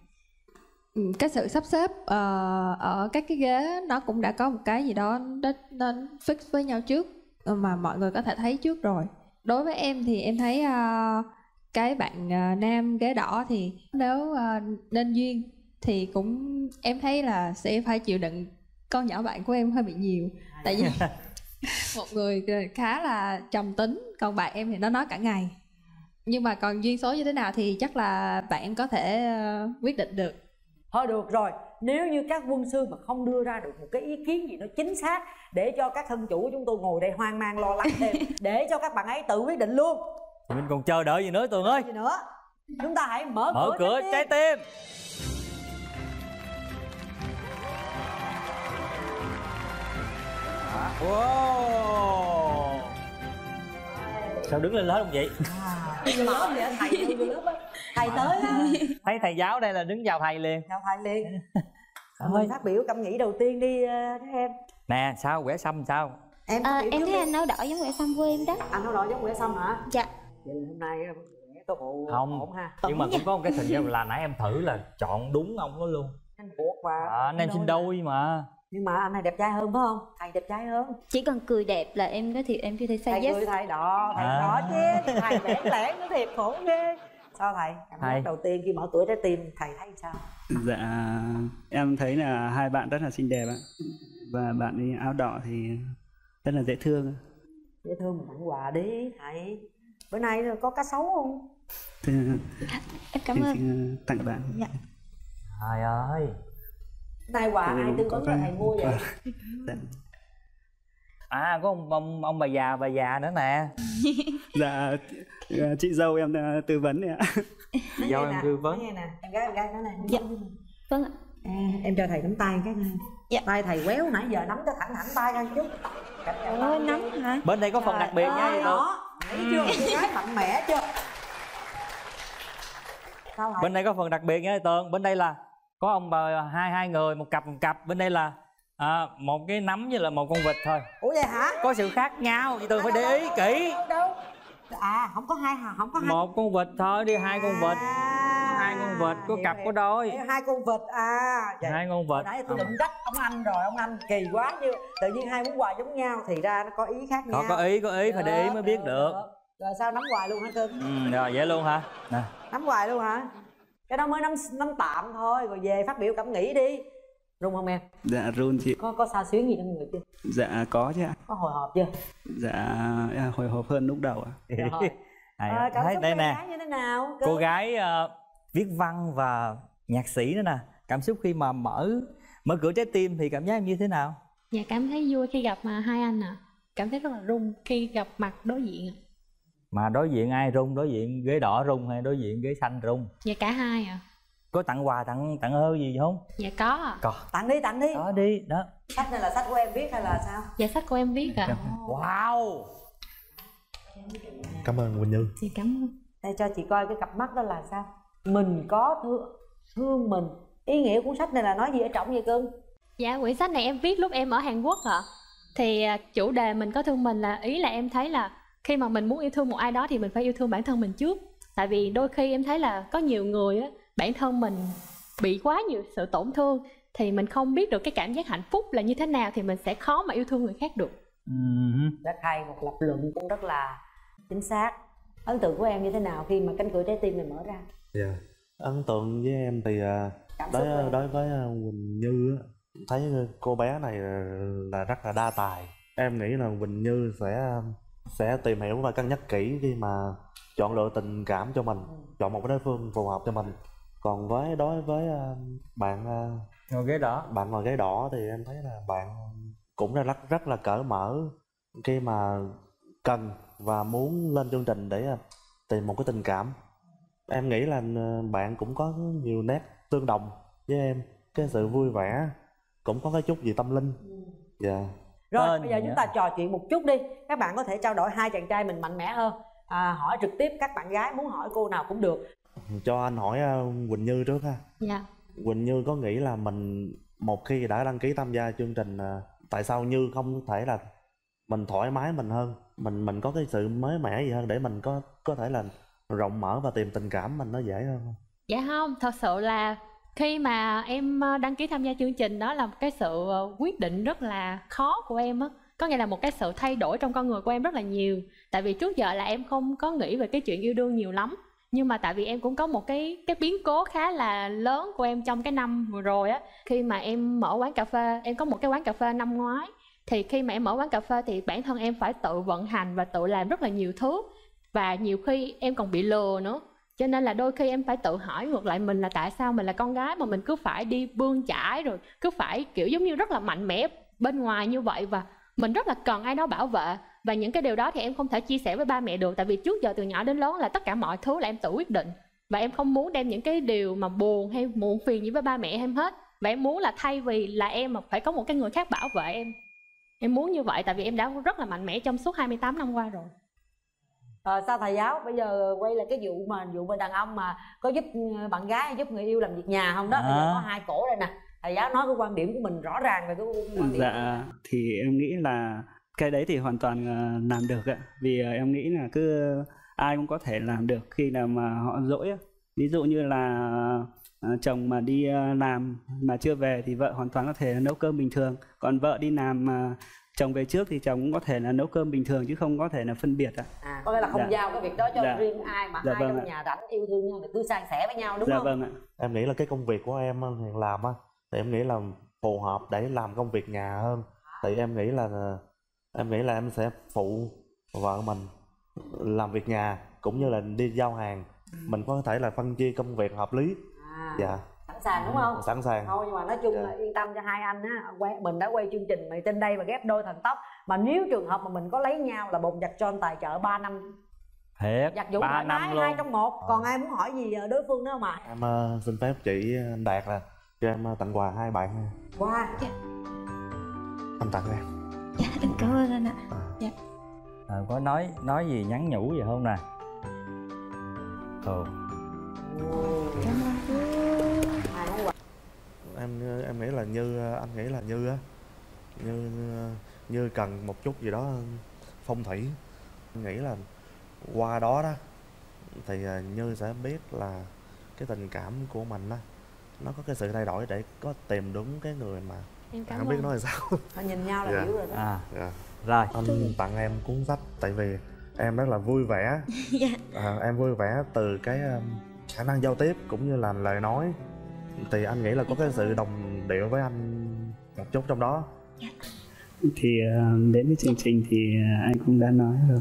cái sự sắp xếp ở các cái ghế nó cũng đã có một cái gì đó nó fix với nhau trước mà mọi người có thể thấy trước rồi. Đối với em thì em thấy cái bạn nam ghế đỏ thì nếu nên duyên thì cũng em thấy là sẽ phải chịu đựng con nhỏ bạn của em hơi bị nhiều. Tại vì một người khá là trầm tính, còn bạn em thì nó nói cả ngày. Nhưng mà còn duyên số như thế nào thì chắc là bạn có thể quyết định được. Thôi được rồi, nếu như các quân sư mà không đưa ra được một cái ý kiến gì nó chính xác để cho các thân chủ của chúng tôi ngồi đây hoang mang lo lắng thêm, để cho các bạn ấy tự quyết định luôn. Thì mình còn chờ đợi gì nữa Tường ơi? Gì nữa? Chúng ta hãy mở cửa trái tim. Wow. Sao đứng lên lớp không vậy? Vô lớp vậy, thầy vô lớp á. Thầy tới á. Thấy thầy giáo đây là đứng chào thầy liền. Chào thầy liền. Mình phát biểu cảm nghĩ đầu tiên đi em. Nè, sao quẻ xăm sao? Em thấy anh nấu đỏ giống quẻ xăm của em đó. Anh nấu đỏ giống quẻ xăm hả? Dạ. Vậy là hôm nay có bộ Không, ổn ha. nhưng mà cũng có một cái thời gian là nãy em thử là chọn đúng ông đó luôn. Anh buộc và anh em xin đôi mà. Nhưng mà anh này đẹp trai hơn phải không? Thầy đẹp trai hơn. Chỉ cần cười đẹp là em nói thiệt em chưa thể say thầy yes. Cười thầy đó, thầy đó chứ. Thầy lẻn lẻn nó thiệt khổ ghê. Sao thầy? Cảm giác đầu tiên khi mở cửa trái tim thầy thấy sao? Dạ, em thấy là hai bạn rất là xinh đẹp ạ. Và bạn ấy áo đỏ thì rất là dễ thương. Dễ thương mình tặng quà đi thầy. Bữa nay có cá sấu không? Thì, em cảm ơn. Xin tặng bạn. Dạ. Thầy ơi. Nay quà ai tư vấn là thầy mua vậy? À, có ông bà già nữa nè. Dạ, chị dâu em tư vấn đấy ạ. Chị dâu em tư vấn. Nghe nè, em gái nói này. Dạ. Vâng ạ. Em cho thầy nắm tay cái này. Dạ. Tay thầy quéo nãy giờ nắm cho thẳng tay ra chút. Ôi, nắm hả? Bên đây có phần đặc biệt nha. Đó, thấy chưa? Cô gái mạnh mẽ chưa? Bên đây có phần đặc biệt nha Tường. Bên đây là có ông bà hai người, một cặp. Bên đây là một cái nắm với là một con vịt thôi. Ủa vậy hả? Có sự khác nhau, chị Tường phải để ý kỹ. Đâu? À, không có hai hả? Không có hai. Một con vịt thôi, đi hai con vịt. Hai con vịt, có cặp có đôi. Hai con vịt vậy. Hai con vịt. Nãy tôi định trách ông anh rồi, ông anh kỳ quá, như tự nhiên hai món quà giống nhau thì ra nó có ý khác nhau. Có ý, phải để ý mới biết được. Rồi sao nắm hoài luôn hả cưng? Rồi vậy luôn hả? Nè. Nắm hoài luôn hả? Cái đó mới nắm tạm thôi, rồi về phát biểu cảm nghĩ đi. Run không em? Dạ run chị. Có sao xuyến gì trong người chưa? Dạ có chứ ạ. Có hồi hộp chưa? Dạ hồi hộp hơn lúc đầu ạ. Cảm xúc đây nè. như thế nào? Cô gái viết văn và nhạc sĩ nữa nè. Cảm xúc khi mà mở cửa trái tim thì cảm giác em như thế nào? Dạ cảm thấy vui khi gặp hai anh ạ. Cảm thấy rất là rung khi gặp mặt đối diện ạ. Mà đối diện ai rung? Đối diện ghế đỏ rung hay đối diện ghế xanh rung? Dạ cả hai ạ. Có tặng quà tặng ơ gì không? Dạ có. Có. Tặng đi. Có đi đó. Sách này là sách của em viết hay là sao? Dạ sách của em viết ạ. Wow. Cảm ơn Quỳnh Như. Chị cảm ơn. Đây cho chị coi cái cặp mắt đó là sao. Mình có thương mình. Ý nghĩa cuốn sách này là nói gì ở trọng vậy cưng? Dạ quyển sách này em viết lúc em ở Hàn Quốc ạ. Thì chủ đề mình có thương mình là ý là em thấy là khi mà mình muốn yêu thương một ai đó thì mình phải yêu thương bản thân mình trước. Tại vì đôi khi em thấy là có nhiều người á, bản thân mình bị quá nhiều sự tổn thương thì mình không biết được cái cảm giác hạnh phúc là như thế nào thì mình sẽ khó mà yêu thương người khác được. Rất hay, một lập luận cũng rất là chính xác. Ấn tượng của em như thế nào khi mà cánh cửa trái tim này mở ra? Dạ. Ấn tượng với em thì đối với Quỳnh Như á, thấy cô bé này là rất là đa tài. Em nghĩ là Quỳnh Như sẽ tìm hiểu và cân nhắc kỹ khi mà chọn lựa tình cảm cho mình, chọn một cái đối phương phù hợp cho mình. Còn đối với bạn ngồi ghế đỏ, bạn ngồi ghế đỏ thì em thấy là bạn cũng rất là cởi mở khi mà cần và muốn lên chương trình để tìm một cái tình cảm. Em nghĩ là bạn cũng có nhiều nét tương đồng với em, cái sự vui vẻ, cũng có cái chút gì tâm linh. Dạ. Rồi bây giờ chúng ta trò chuyện một chút đi. Các bạn có thể trao đổi, hai chàng trai mình mạnh mẽ hơn, hỏi trực tiếp các bạn gái muốn hỏi cô nào cũng được. Cho anh hỏi Quỳnh Như trước ha. Dạ. Quỳnh Như có nghĩ là mình một khi đã đăng ký tham gia chương trình, tại sao Như không thể là mình thoải mái mình hơn, mình có cái sự mới mẻ gì hơn để mình có thể là rộng mở và tìm tình cảm mình nó dễ hơn không? Dạ không, thật sự là khi mà em đăng ký tham gia chương trình đó là một cái sự quyết định rất là khó của em á. Có nghĩa là một cái sự thay đổi trong con người của em rất là nhiều. Tại vì trước giờ là em không có nghĩ về cái chuyện yêu đương nhiều lắm. Nhưng mà tại vì em cũng có một cái biến cố khá là lớn của em trong cái năm vừa rồi á. Khi mà em mở quán cà phê, em có một cái quán cà phê năm ngoái. Thì khi mà em mở quán cà phê thì bản thân em phải tự vận hành và tự làm rất là nhiều thứ. Và nhiều khi em còn bị lừa nữa. Cho nên là đôi khi em phải tự hỏi ngược lại mình là tại sao mình là con gái mà mình cứ phải đi bươn chải, rồi cứ phải kiểu giống như rất là mạnh mẽ bên ngoài như vậy, và mình rất là cần ai đó bảo vệ. Và những cái điều đó thì em không thể chia sẻ với ba mẹ được. Tại vì trước giờ từ nhỏ đến lớn là tất cả mọi thứ là em tự quyết định. Và em không muốn đem những cái điều mà buồn hay muộn phiền gì với ba mẹ em hết. Và em muốn là thay vì là em mà phải có một cái người khác bảo vệ em. Em muốn như vậy tại vì em đã rất là mạnh mẽ trong suốt 28 năm qua rồi. Sao thầy giáo, bây giờ quay lại cái vụ mà đàn ông mà có giúp bạn gái hay giúp người yêu làm việc nhà không đó? Bây giờ có hai cổ đây nè, thầy giáo nói cái quan điểm của mình rõ ràng về cái quan điểm. Dạ, thì em nghĩ là cái đấy thì hoàn toàn làm được ạ. Vì em nghĩ là cứ ai cũng có thể làm được khi nào mà họ rỗi á. Ví dụ như là chồng mà đi làm mà chưa về thì vợ hoàn toàn có thể nấu cơm bình thường. Còn vợ đi làm mà chồng về trước thì chồng cũng có thể là nấu cơm bình thường chứ không có thể là phân biệt ạ. Có nghĩa là không giao cái việc đó cho riêng ai, mà hai vâng trong nhà rảnh yêu thương nhau thì cứ san sẻ với nhau, đúng không? Vâng ạ. Em nghĩ là cái công việc của em hiện làm á thì em nghĩ là phù hợp để làm công việc nhà hơn. Thì em nghĩ là em sẽ phụ vợ mình làm việc nhà cũng như là đi giao hàng. Mình có thể là phân chia công việc hợp lý. Dạ. Sẵn sàng đúng không? Sẵn sàng. Thôi nhưng mà nói chung là yên tâm cho hai anh á, mình đã quay chương trình mày trên đây và ghép đôi thành tóc. Mà nếu trường hợp mà mình có lấy nhau là bột giặt cho anh tài trợ 3 năm. Thiệt, giặt dụng thoải mái 2 trong 1. Còn ai muốn hỏi gì đối phương nữa không ạ? Em xin phép chị Đạt là cho em tặng quà hai bạn. Wow. Anh tặng em. Dạ, em cảm ơn anh ạ. Dạ. Có nói gì nhắn nhủ gì không nè? Cảm ơn. Em nghĩ là anh nghĩ là Như cần một chút gì đó phong thủy. Anh nghĩ là qua đó thì Như sẽ biết là cái tình cảm của mình á, nó có cái sự thay đổi để có tìm đúng cái người mà không biết nói là sao. Nhìn nhau là hiểu rồi đó. Rồi anh tặng em cuốn sách tại vì em rất là vui vẻ. Em vui vẻ từ cái khả năng giao tiếp cũng như là lời nói, thì anh nghĩ là có cái sự đồng điệu với anh một chút trong đó. Thì đến với chương trình thì anh cũng đã nói rồi.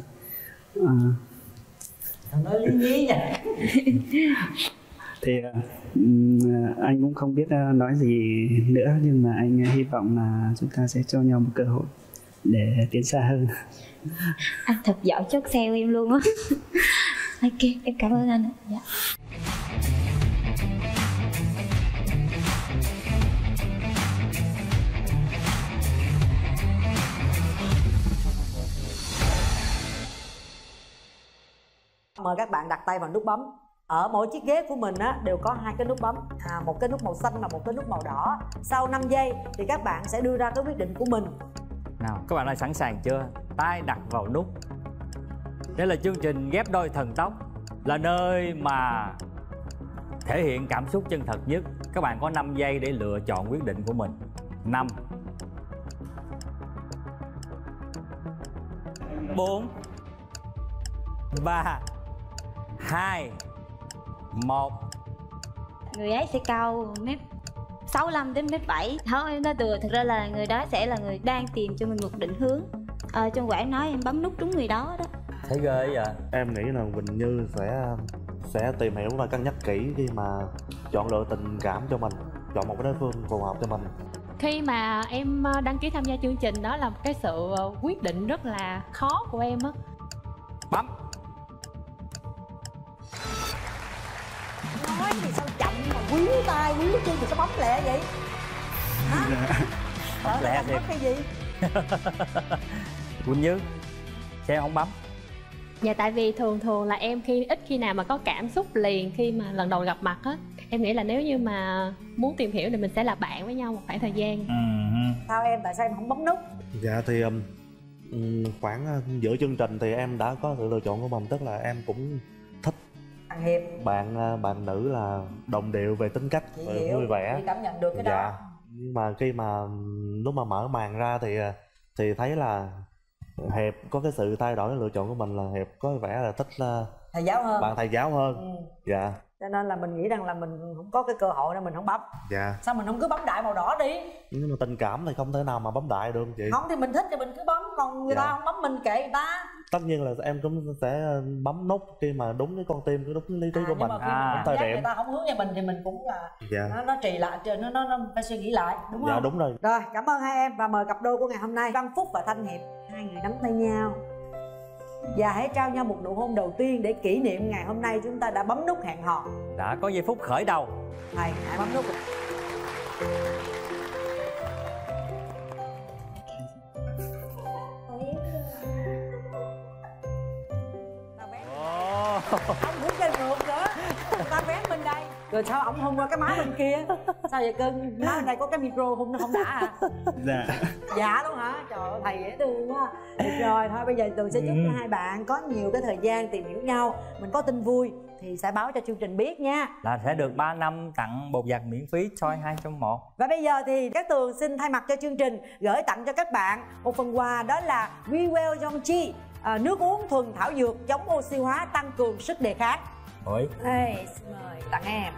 Nói lý nhí vậy. Thì anh cũng không biết nói gì nữa, nhưng mà anh hy vọng là chúng ta sẽ cho nhau một cơ hội để tiến xa hơn. Anh thật giỏi chốt sale em luôn á. Ok, em cảm ơn anh. Dạ. Mời các bạn đặt tay vào nút bấm. Ở mỗi chiếc ghế của mình á đều có 2 cái nút bấm, một cái nút màu xanh và một cái nút màu đỏ. Sau 5 giây thì các bạn sẽ đưa ra cái quyết định của mình. Nào, các bạn đã sẵn sàng chưa? Tay đặt vào nút. Đây là chương trình Ghép Đôi Thần Tốc, là nơi mà thể hiện cảm xúc chân thật nhất. Các bạn có 5 giây để lựa chọn quyết định của mình. 5 4 3 2 1. Người ấy sẽ cao mét 65 đến mét 7. Không, em nói đùa, thực ra là người đó sẽ là người đang tìm cho mình một định hướng. Trong quảng nói em bấm nút đúng người đó đó. Thấy ghê vậy? Em nghĩ là Quỳnh Như sẽ tìm hiểu và cân nhắc kỹ khi mà chọn lựa tình cảm cho mình, chọn một cái đối phương phù hợp cho mình. Khi mà em đăng ký tham gia chương trình, đó là một cái sự quyết định rất là khó của em á. Bấm. Nói thì sao chậm mà quýu tay quýu chân thì sao bấm lẹ vậy? Hả? Lẹ bấm cái gì? Quỳnh Như, sao em không bấm? Dạ tại vì thường là em ít khi nào mà có cảm xúc liền khi mà lần đầu gặp mặt á. Em nghĩ là nếu như mà muốn tìm hiểu thì mình sẽ là bạn với nhau một khoảng thời gian. Sao em, tại sao em không bấm nút? Dạ thì khoảng giữa chương trình thì em đã có sự lựa chọn của mình, tức là em cũng thích Thằng Hiệp bạn nữ là đồng điệu về tính cách, về vui vẻ. Chị cảm nhận được cái Dạ. đó. Nhưng mà khi mà lúc mà mở màn ra thì thấy là Hiệp có cái sự thay đổi lựa chọn của mình, là Hiệp có vẻ là thích thầy giáo hơn, bạn thầy giáo hơn. Dạ. Cho nên là mình nghĩ rằng là mình không có cái cơ hội nên mình không bấm. Dạ. Sao mình không cứ bấm đại màu đỏ đi? Nhưng mà tình cảm thì không thể nào mà bấm đại được chị. Không thì mình thích thì mình cứ bấm, còn người Dạ. ta không bấm mình kệ người ta. Tất nhiên là em cũng sẽ bấm nút khi mà đúng cái con tim, cái đúng lý trí của mình. Nhưng mà khi mình thời cảm giác điểm người ta không hướng cho mình thì mình cũng là dạ. nó trì lại, nó phải suy nghĩ lại, đúng không? Dạ đúng rồi. Rồi, cảm ơn hai em và mời cặp đôi của ngày hôm nay, Văn Phúc và Thanh Hiệp, hai người nắm tay nhau và hãy trao nhau một nụ hôn đầu tiên để kỷ niệm ngày hôm nay chúng ta đã bấm nút hẹn hò. Đã có giây phút khởi đầu. Thầy, hãy bấm nút. Ông cũng chơi ngược nữa, ta vén bên đây rồi sao ổng hôn qua cái má bên kia? Sao vậy cưng? Má bên đây có cái micro hôn nó không đã hả? Dạ. Dạ luôn hả? Trời ơi, thầy dễ thương quá. Được rồi, thôi bây giờ Tường sẽ chúc cho hai bạn có nhiều cái thời gian tìm hiểu nhau. Mình có tin vui thì sẽ báo cho chương trình biết nha. Là sẽ được 3 năm tặng bột giặt miễn phí Choi 2 trong 1. Và bây giờ thì các Tường xin thay mặt cho chương trình gửi tặng cho các bạn một phần quà, đó là We Well Yongchi, nước uống thuần thảo dược chống oxy hóa, tăng cường sức đề kháng. Ôi. Đây, xin mời tặng em.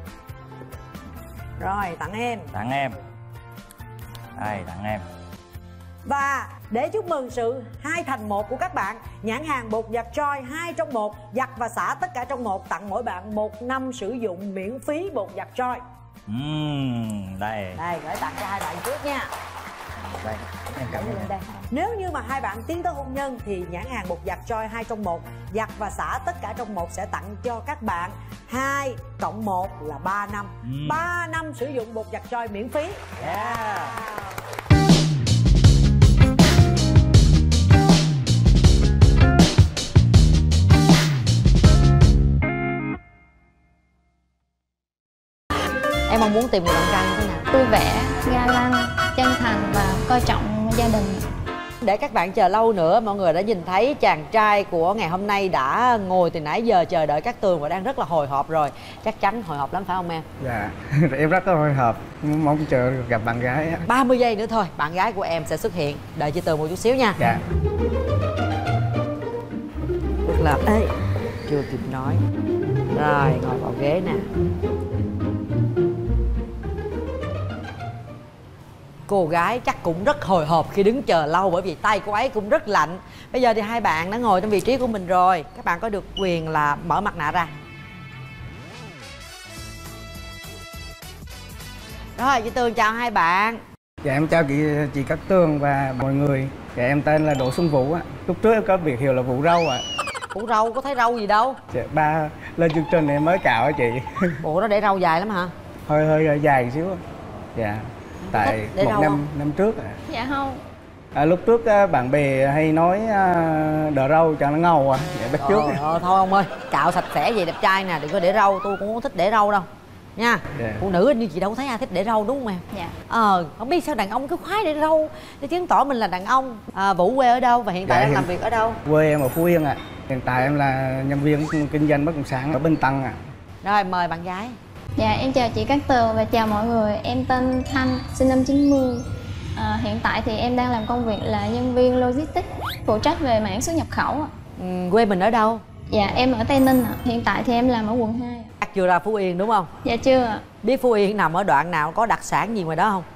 Rồi, tặng em. Tặng em. Đây, tặng em. Và để chúc mừng sự 2 thành 1 của các bạn, nhãn hàng bột giặt Choi 2 trong 1, giặt và xả tất cả trong một, tặng mỗi bạn 1 năm sử dụng miễn phí bột giặt Choi. Đây. Đây, gửi tặng cho hai bạn trước nha. Đây, em cảm ơn đây. Nếu như mà hai bạn tiến tới hôn nhân thì nhãn hàng bột giặt Choi 2 trong 1, giặt và xả tất cả trong một sẽ tặng cho các bạn 2 cộng 1 là 3 năm. 3 năm sử dụng bột giặt Choi miễn phí. Em mong muốn tìm người bạn trai như thế nào? Vui vẻ, ga lăng, chân thành và coi trọng gia đình. Để các bạn chờ lâu nữa, mọi người đã nhìn thấy chàng trai của ngày hôm nay đã ngồi từ nãy giờ chờ đợi các Tường và đang rất là hồi hộp rồi. Chắc chắn hồi hộp lắm phải không em? Dạ, em rất là hồi hộp, mong chờ gặp bạn gái. 30 giây nữa thôi, bạn gái của em sẽ xuất hiện. Đợi chị Tường một chút xíu nha. Dạ. Tức là ê, chưa kịp nói. Rồi, ngồi vào ghế nè. Cô gái chắc cũng rất hồi hộp khi đứng chờ lâu, bởi vì tay cô ấy cũng rất lạnh. Bây giờ thì hai bạn đã ngồi trong vị trí của mình rồi. Các bạn có được quyền là mở mặt nạ ra. Rồi, chị Tường chào hai bạn. Dạ em chào chị Cát Tường và mọi người. Dạ em tên là Đỗ Xuân Vũ ạ. Lúc trước em có biệt hiệu là Vũ Râu ạ. Vũ Râu, có thấy râu gì đâu. Dạ, ba lên chương trình em mới cạo á chị. Ủa nó để râu dài lắm hả? Hơi dài xíu. Dạ. Tại một năm trước ạ. Dạ không. Lúc trước bạn bè hay nói đỡ râu cho nó ngầu vậy bắt trước. Thôi ông ơi, cạo sạch sẽ vậy đẹp trai nè, đừng có để râu, tôi cũng không thích để râu đâu nha. Phụ nữ như chị đâu có thấy ai thích để râu đúng không em? Dạ. Không biết sao đàn ông cứ khoái để râu để chứng tỏ mình là đàn ông. Vũ quê ở đâu và hiện tại đang làm việc ở đâu? Quê em ở Phú Yên ạ. Hiện tại em là nhân viên kinh doanh bất động sản ở Bình Tân ạ. Rồi mời bạn gái. Dạ em chào chị Cát Tường và chào mọi người. Em tên Thanh, sinh năm 90. Hiện tại thì em đang làm công việc là nhân viên logistics, phụ trách về mảng xuất nhập khẩu ạ. Quê mình ở đâu? Dạ em ở Tây Ninh ạ. Hiện tại thì em làm ở quận 2. Chắc chưa ra Phú Yên đúng không? Dạ chưa ạ. Biết Phú Yên nằm ở đoạn nào, có đặc sản gì ngoài đó không?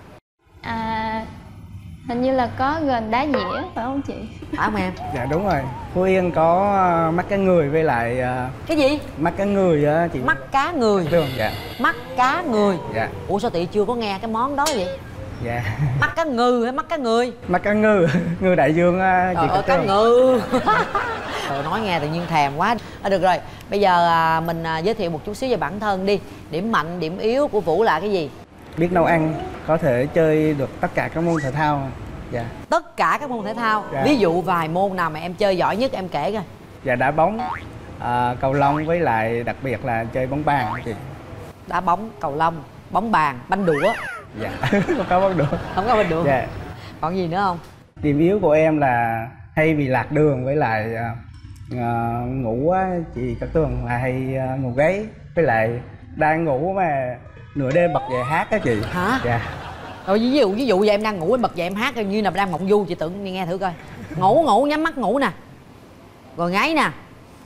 Hình như là có gần đá dĩa phải không chị? Phải không em? Dạ đúng rồi. Phú Yên có mắt cá người với lại cái gì? Mắt cá người á chị. Mắt cá người. Đúng, dạ. Mắt cá người. Dạ. Ủa sao chị chưa có nghe cái món đó vậy? Dạ. Mắt cá ngừ hay mắt cá người? Mắt cá ngừ, ngừ đại dương chị Cát Tường. Cá ngừ. Nói nghe tự nhiên thèm quá. Được rồi, bây giờ mình giới thiệu một chút xíu về bản thân đi. Điểm mạnh, điểm yếu của Vũ là cái gì? Biết nấu ăn, có thể chơi được tất cả các môn thể thao. Dạ. Tất cả các môn thể thao. Dạ. Ví dụ vài môn nào mà em chơi giỏi nhất em kể coi. Dạ đá bóng, cầu lông với lại đặc biệt là chơi bóng bàn chị. Đá bóng, cầu lông, bóng bàn, banh đũa. Dạ. Không có banh đũa. Không có banh đũa. Dạ. Còn gì nữa không? Điểm yếu của em là hay bị lạc đường với lại ngủ á chị Cát Tường, là hay ngủ gáy với lại đang ngủ mà nửa đêm bật dậy hát á chị. Hả? Dạ. Rồi ví dụ giờ em đang ngủ em bật dậy em hát như là đang mộng du, chị tưởng nghe thử coi. Ngủ nhắm mắt ngủ nè. Rồi ngáy nè.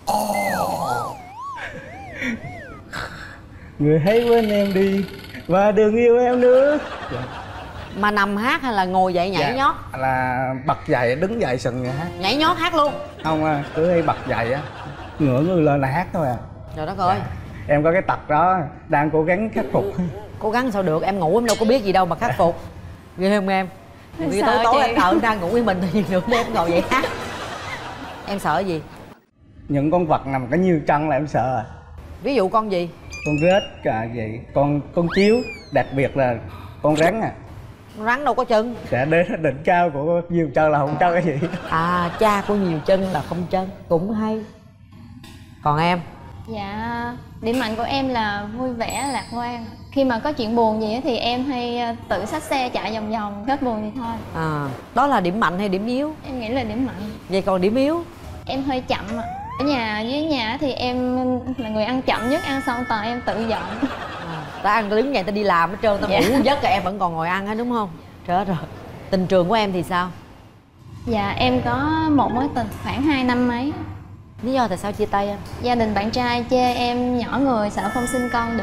Người hãy quên em đi và đừng yêu em nữa. Dạ. Mà nằm hát hay là ngồi dậy nhảy nhót? Là bật dậy đứng dậy sừng rồi hát. Nhảy nhót hát luôn? Không, cứ hay bật dậy á, ngửa người lên là hát thôi à. Trời đất ơi. Em có cái tật đó, đang cố gắng khắc phục. Cố gắng sao được, em ngủ em đâu có biết gì đâu mà khắc phục. Ghê không em? Vì tối em đang ngủ với mình thì nửa đêm ngồi dậy hát. Em sợ gì? Những con vật nằm có nhiều chân là em sợ. Ví dụ con gì? Con rết cả vậy, con chiếu, đặc biệt là con rắn à. Rắn đâu có chân. Sẽ đến đỉnh cao của nhiều chân là không chân cái gì. Cha của nhiều chân là không chân, cũng hay. Còn em? Dạ, điểm mạnh của em là vui vẻ, lạc quan. Khi mà có chuyện buồn gì thì em hay tự xách xe chạy vòng vòng, hết buồn thì thôi. Đó là điểm mạnh hay điểm yếu? Em nghĩ là điểm mạnh. Vậy còn điểm yếu? Em hơi chậm ạ. Ở dưới nhà thì em là người ăn chậm nhất, ăn xong toàn em tự dọn. Ta ăn đứng dậy ta đi làm hết trơn, ta ngủ giấc rồi em vẫn còn ngồi ăn hết đúng không? Chết rồi. Tình trường của em thì sao? Dạ em có một mối tình khoảng 2 năm mấy. Lý do tại sao chia tay em? Gia đình bạn trai chê em nhỏ người, sợ không sinh con được.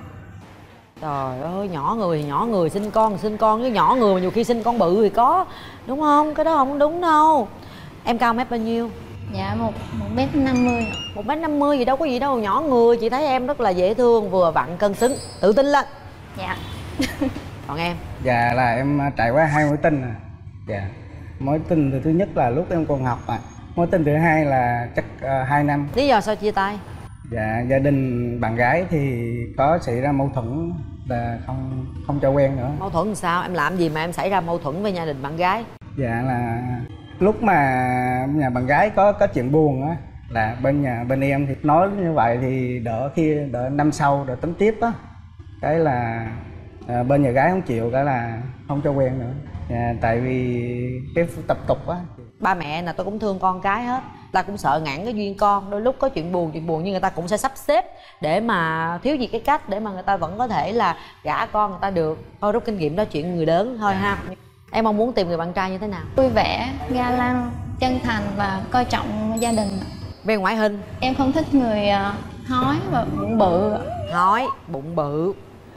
Trời ơi, nhỏ người thì nhỏ người, sinh con chứ nhỏ người mà nhiều khi sinh con bự thì có. Đúng không? Cái đó không đúng đâu. Em cao mét bao nhiêu? Dạ 1m50. 1m50 gì đâu có gì đâu, nhỏ người. Chị thấy em rất là dễ thương, vừa vặn cân xứng. Tự tin lên. Dạ. Còn em? Dạ là em trải qua 2 mối tình. Dạ. Mối tình thứ nhất là lúc em còn học mối tình thứ hai là chắc 2 năm. Lý do sao chia tay? Dạ gia đình bạn gái thì có xảy ra mâu thuẫn là không cho quen nữa. Mâu thuẫn làm sao? Em làm gì mà em xảy ra mâu thuẫn với gia đình bạn gái? Dạ là lúc mà nhà bạn gái có chuyện buồn á, là bên em thì nói như vậy thì đỡ năm sau đỡ tính tiếp á, cái là bên nhà gái không chịu, cái là không cho quen nữa. Tại vì cái tập tục á. Ba mẹ là tôi cũng thương con cái hết, ta cũng sợ ngãn cái duyên con. Đôi lúc có chuyện buồn nhưng người ta cũng sẽ sắp xếp để mà thiếu gì cái cách để mà người ta vẫn có thể là gả con người ta được. Thôi rút kinh nghiệm đó, chuyện người lớn thôi ha. Em mong muốn tìm người bạn trai như thế nào? Vui vẻ, ga lăng, chân thành và coi trọng gia đình. Về ngoại hình? Em không thích người hói và bụng bự. Hói, bụng bự.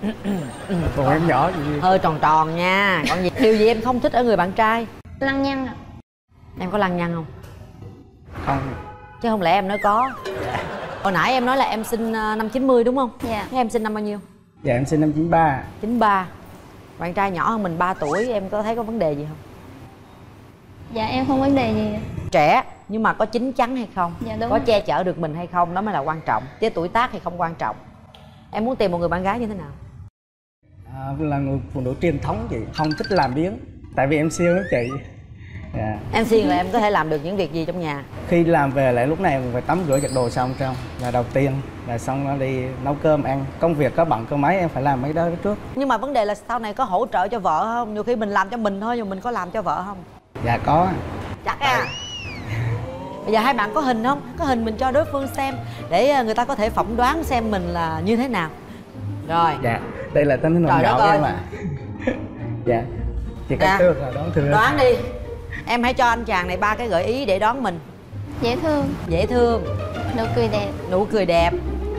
Còn em nhỏ gì? Hơi tròn tròn nha. Còn gì điều gì em không thích ở người bạn trai? Lăng nhăng ạ. Em có lăng nhăng không? Không. Chứ không lẽ em nói có? Hồi nãy em nói là em sinh năm 90 đúng không? Dạ. Thế em sinh năm bao nhiêu? Dạ em sinh năm 93. 93. Bạn trai nhỏ hơn mình 3 tuổi, em có thấy có vấn đề gì không? Dạ em không vấn đề gì. Trẻ nhưng mà có chín chắn hay không? Dạ đúng. Có che chở được mình hay không, đó mới là quan trọng. Chứ tuổi tác thì không quan trọng. Em muốn tìm một người bạn gái như thế nào? Là người phụ nữ truyền thống chị, không thích làm biếng. Tại vì em siêu đó chị. Dạ. Em siêng là em có thể làm được những việc gì trong nhà? Khi làm về lại lúc này mình phải tắm rửa giặt đồ xong trong là đầu tiên, là xong nó đi nấu cơm ăn. Công việc có bận cơ mấy em phải làm mấy đó trước. Nhưng mà vấn đề là sau này có hỗ trợ cho vợ không? Nhiều khi mình làm cho mình thôi nhưng mình có làm cho vợ không? Dạ có. Chắc à. Bây giờ hai bạn có hình không? Có hình mình cho đối phương xem để người ta có thể phỏng đoán xem mình là như thế nào. Rồi. Dạ, đây là tấm hình nhỏ của em ạ. Dạ. Chị Cát Tường là đón thương. Đoán đi. Em hãy cho anh chàng này 3 cái gợi ý để đón mình. Dễ thương. Dễ thương. Nụ cười đẹp. Nụ cười đẹp.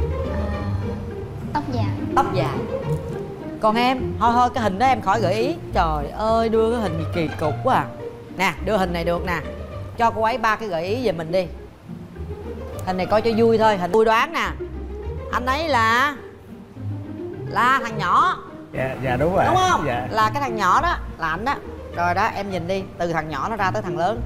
Tóc dài. Tóc dài. Còn em, thôi cái hình đó em khỏi gợi ý. Trời ơi, đưa cái hình gì kỳ cục quá à. Nè, đưa hình này được nè. Cho cô ấy 3 cái gợi ý về mình đi. Hình này coi cho vui thôi, hình vui đoán nè. Anh ấy là thằng nhỏ. Dạ đúng rồi. Đúng không? Dạ. Là cái thằng nhỏ đó, là anh đó. Rồi đó, em nhìn đi, từ thằng nhỏ nó ra tới thằng lớn.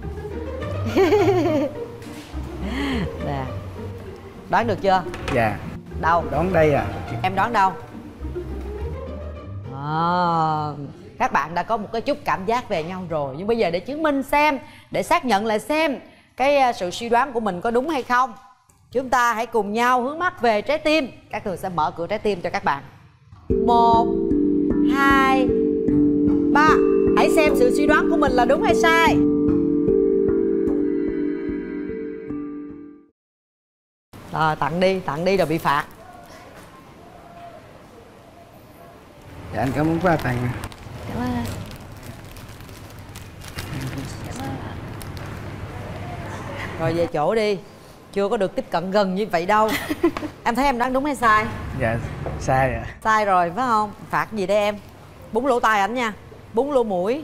Nè. Đoán được chưa? Dạ. Đâu? Đoán đây à. Em đoán đâu? Các bạn đã có một cái chút cảm giác về nhau rồi. Nhưng bây giờ để chứng minh xem, để xác nhận lại xem cái sự suy đoán của mình có đúng hay không, chúng ta hãy cùng nhau hướng mắt về trái tim. Các Tường sẽ mở cửa trái tim cho các bạn. 1, 2, 3. Hãy xem sự suy đoán của mình là đúng hay sai. Rồi tặng đi rồi bị phạt. Dạ anh cảm ơn quà tặng. Cảm ơn. Rồi về chỗ đi. Chưa có được tiếp cận gần như vậy đâu. Em thấy em đoán đúng hay sai? Dạ sai ạ. Sai rồi phải không? Phạt gì đây em? Búng lỗ tai ảnh nha. Búng lỗ mũi.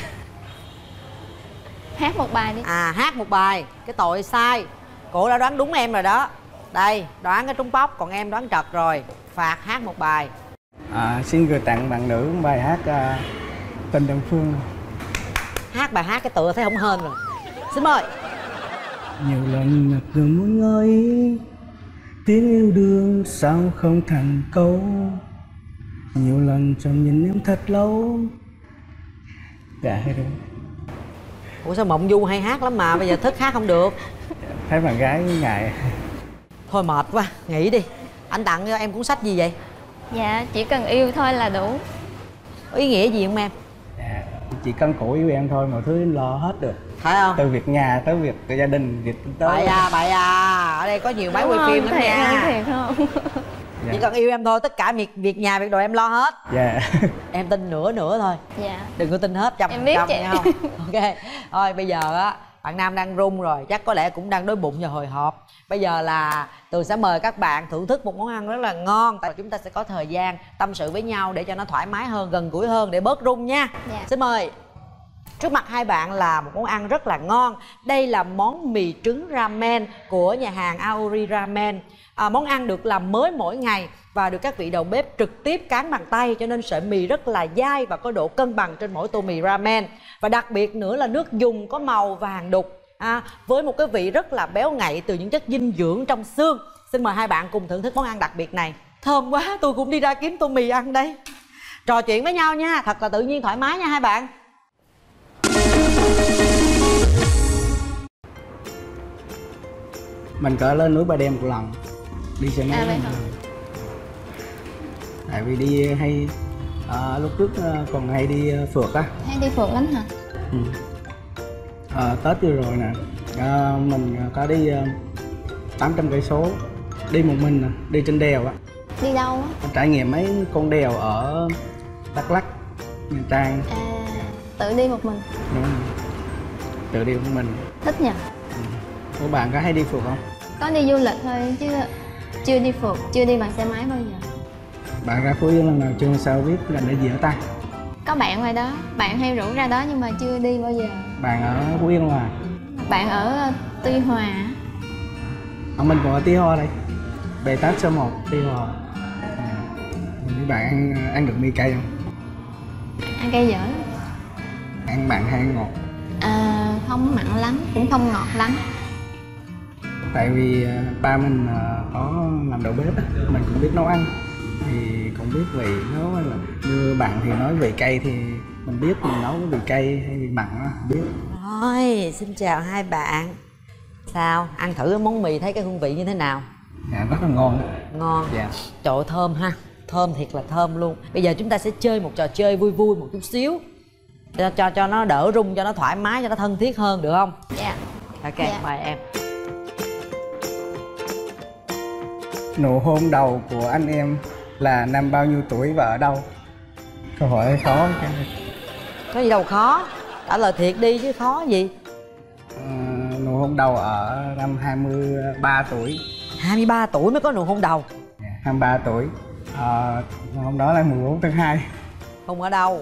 Hát một bài đi. À hát một bài. Cái tội sai. Cổ đã đoán đúng em rồi đó. Đây đoán cái trúng bóc, còn em đoán trật rồi. Phạt hát một bài. Xin gửi tặng bạn nữ bài hát Tình Đơn Phương. Hát bài hát cái tựa thấy không hên rồi. Xin mời. Nhiều lần ngập ngừng muốn ngơi, tiếng yêu đương sao không thành câu. Nhiều lần trầm nhìn em thật lâu. Dạ hay đúng. Ủa sao Mộng Du hay hát lắm mà bây giờ thức hát không được? Thấy bạn gái ngại. Thôi mệt quá, nghỉ đi. Anh tặng cho em cuốn sách gì vậy? Dạ chỉ cần yêu thôi là đủ. Ý nghĩa gì không em? Dạ, chỉ cần cổ yêu em thôi, mọi thứ em lo hết được. Phải không? Từ việc nhà tới việc gia đình, việc kinh tế. Bậy à, ở đây có nhiều máy quay phim lắm nha. Thiệt không? Dạ. Chỉ cần yêu em thôi, tất cả việc nhà, việc đồ em lo hết. Dạ. Em tin nửa thôi. Dạ. Đừng có tin hết 100%. Em biết chị. Không? Ok. Thôi bây giờ á, bạn nam đang run rồi, chắc có lẽ cũng đang đói bụng và hồi hộp. Bây giờ là Tường sẽ mời các bạn thưởng thức một món ăn rất là ngon. Và chúng ta sẽ có thời gian tâm sự với nhau để cho nó thoải mái hơn, gần gũi hơn, để bớt run nha. Dạ. Xin mời. Trước mặt hai bạn là một món ăn rất là ngon. Đây là món mì trứng ramen của nhà hàng Aori Ramen. Món ăn được làm mới mỗi ngày và được các vị đầu bếp trực tiếp cán bằng tay, cho nên sợi mì rất là dai và có độ cân bằng trên mỗi tô mì ramen. Và đặc biệt nữa là nước dùng có màu vàng đục, với một cái vị rất là béo ngậy từ những chất dinh dưỡng trong xương. Xin mời hai bạn cùng thưởng thức món ăn đặc biệt này. Thơm quá, tôi cũng đi ra kiếm tô mì ăn đây. Trò chuyện với nhau nha, thật là tự nhiên thoải mái nha hai bạn. Mình có lên núi Bà Đen một lần, đi xe máy. Vậy hả? Tại vì đi hay lúc trước còn hay đi phượt á. Hay đi phượt lắm hả? Tết vừa rồi nè, mình có đi 800 cây số, đi một mình nè, đi trên đèo á. Đi đâu á? Trải nghiệm mấy con đèo ở Đắk Lắk, Nha Trang. Tự đi một mình. Đúng rồi. Tự đi một mình. Thích nhỉ? Của bạn có hay đi phượt không? Có đi du lịch thôi chứ chưa đi phượt, chưa đi bằng xe máy bao giờ. Bạn ra Phú Yên lần nào chưa, sao biết là để gì ở ta? Có bạn ngoài đó, bạn hay rủ ra đó nhưng mà chưa đi bao giờ. Bạn ở Phú Yên mà. Bạn ở Tuy Hòa. Mình cũng ở Tuy Hòa đây. B861 Tuy Hòa. Bạn ăn được mì cay không? Ăn cay dở. Ăn mặn hay ăn ngọt? Không mặn lắm, cũng không ngọt lắm. Tại vì ba mình có làm đầu bếp á, mình cũng biết nấu ăn thì cũng biết vị nấu. Là như bạn thì nói vị cay thì mình biết mình nấu vị cay hay vị mặn á, biết. Rồi, xin chào hai bạn. Sao? Ăn thử cái món mì thấy cái hương vị như thế nào? Dạ, rất là ngon. Ngon. Dạ. Trời ơi, thơm ha. Thơm thiệt là thơm luôn. Bây giờ chúng ta sẽ chơi một trò chơi vui vui một chút xíu. Cho nó đỡ rung, cho nó thoải mái, cho nó thân thiết hơn được không? Dạ. Ok, Dạ. mời em. Nụ hôn đầu của anh em là năm bao nhiêu tuổi và ở đâu? Câu hỏi khó. Có gì đâu khó. Trả lời thiệt đi chứ khó gì. Nụ hôn đầu ở năm 23 tuổi. 23 tuổi mới có nụ hôn đầu? 23 tuổi. Hôm đó là 14 tháng 2. Hôn ở đâu?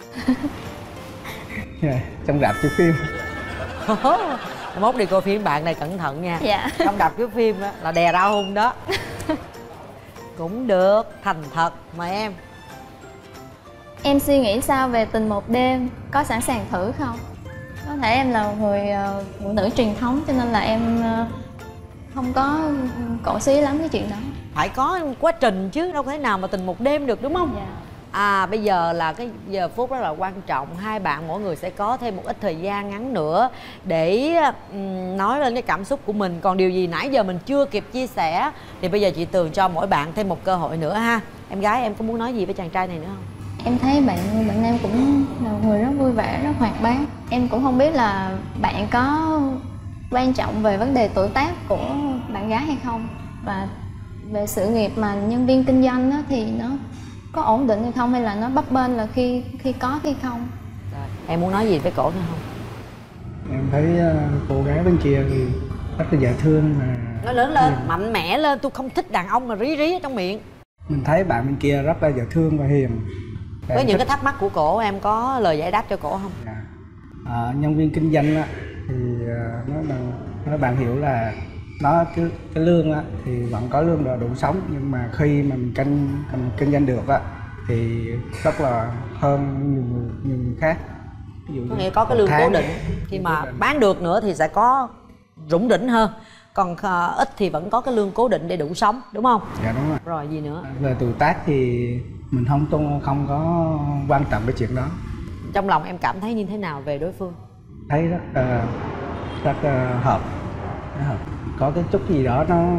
Trong rạp chiếu phim. Mốt đi coi phim bạn này cẩn thận nha. Dạ. Trong rạp chiếu phim đó, là đè ra hôn đó. Cũng được, thành thật. Mời em. Em suy nghĩ sao về tình một đêm? Có sẵn sàng thử không? Có thể em là một người phụ nữ truyền thống cho nên là em không có cổ xí lắm cái chuyện đó. Phải có quá trình chứ, đâu thể nào mà tình một đêm được đúng không? Dạ. Bây giờ là cái giờ phút rất là quan trọng. Hai bạn mỗi người sẽ có thêm một ít thời gian ngắn nữa để nói lên cái cảm xúc của mình. Còn điều gì nãy giờ mình chưa kịp chia sẻ thì bây giờ chị Tường cho mỗi bạn thêm một cơ hội nữa ha. Em gái em có muốn nói gì với chàng trai này nữa không? Em thấy bạn em cũng là một người rất vui vẻ, rất hoạt bát. Em cũng không biết là bạn có quan trọng về vấn đề tuổi tác của bạn gái hay không. Và về sự nghiệp mà nhân viên kinh doanh đó, thì nó có ổn định hay không, hay là nó bấp bênh là khi có khi không. Rồi, em muốn nói gì với cổ nữa không? Em thấy cô gái bên kia thì rất là dễ thương mà. Nói lớn lên, mạnh mẽ lên. Tôi không thích đàn ông mà rí rí ở trong miệng. Mình thấy bạn bên kia rất là dễ thương và hiền. Với những cái thắc mắc của cổ em có lời giải đáp cho cổ không? Nhân viên kinh doanh á, thì nó bạn hiểu là nó cái lương á, thì vẫn có lương đủ sống, nhưng mà khi mà mình kinh doanh được á thì rất là hơn nhiều người khác. Ví dụ có nghĩa có cái lương cố định, khi mà bán được nữa thì sẽ có rủng rỉnh hơn, còn ít thì vẫn có cái lương cố định để đủ sống, đúng không? Dạ đúng rồi. Rồi gì nữa? Về tuổi tác thì mình không có quan trọng cái chuyện đó. Trong lòng em cảm thấy như thế nào về đối phương? Thấy rất hợp. Có cái chút gì đó nó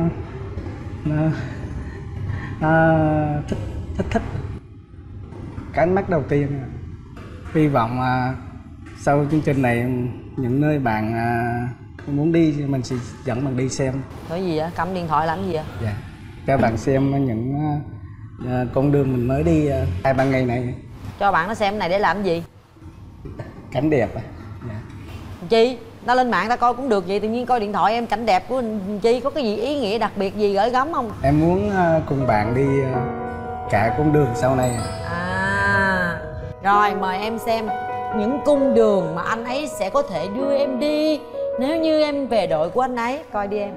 thích. Cái ánh mắt đầu tiên. Hy vọng sau chương trình này những nơi bạn muốn đi mình sẽ dẫn bạn đi xem. Cái gì vậy? Cầm điện thoại làm gì vậy? Dạ. Cho bạn xem những con đường mình mới đi 2-3 ngày này. Cho bạn nó xem cái này để làm gì? Cảnh đẹp. Dạ. Chi? Ta lên mạng ta coi cũng được vậy, tự nhiên coi điện thoại em cảnh đẹp của Chi có cái gì ý nghĩa đặc biệt gì gửi gắm không? Em muốn cùng bạn đi cả con đường sau này. Rồi mời em xem những cung đường mà anh ấy sẽ có thể đưa em đi nếu như em về đội của anh ấy. Coi đi em.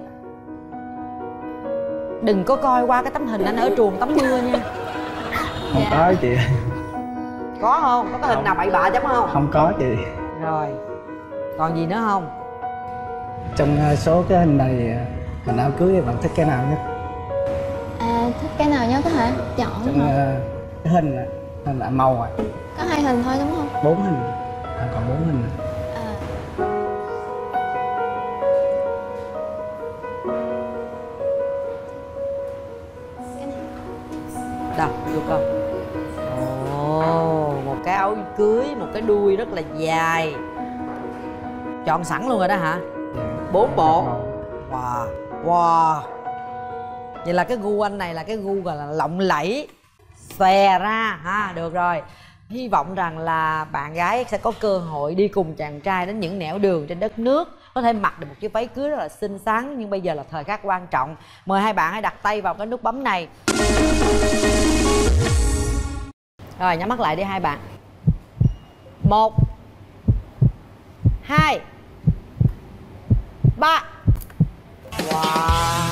Đừng có coi qua cái tấm hình anh ở truồng tắm mưa nha. Không có chị. Có không? Có cái hình nào bậy bạ chấm không? Không có chị. Rồi. Còn gì nữa không? Trong số cái hình này mình áo cưới bạn thích cái nào nhất? Thích cái nào nhất có thể chọn trong cái hình là màu có 2 hình thôi đúng không? 4 hình. Còn 4 hình. Đâu, được không? Ồ, một cái áo cưới, một cái đuôi rất là dài. Chọn sẵn luôn rồi đó hả? 4 bộ. Wow. Vậy là cái gu anh này là cái gu gọi là lộng lẫy, xòe ra ha. Được rồi. Hy vọng rằng là bạn gái sẽ có cơ hội đi cùng chàng trai đến những nẻo đường trên đất nước, có thể mặc được một chiếc váy cưới rất là xinh xắn. Nhưng bây giờ là thời khắc quan trọng. Mời hai bạn hãy đặt tay vào cái nút bấm này. Rồi nhắm mắt lại đi hai bạn. 1 2 3. Wow.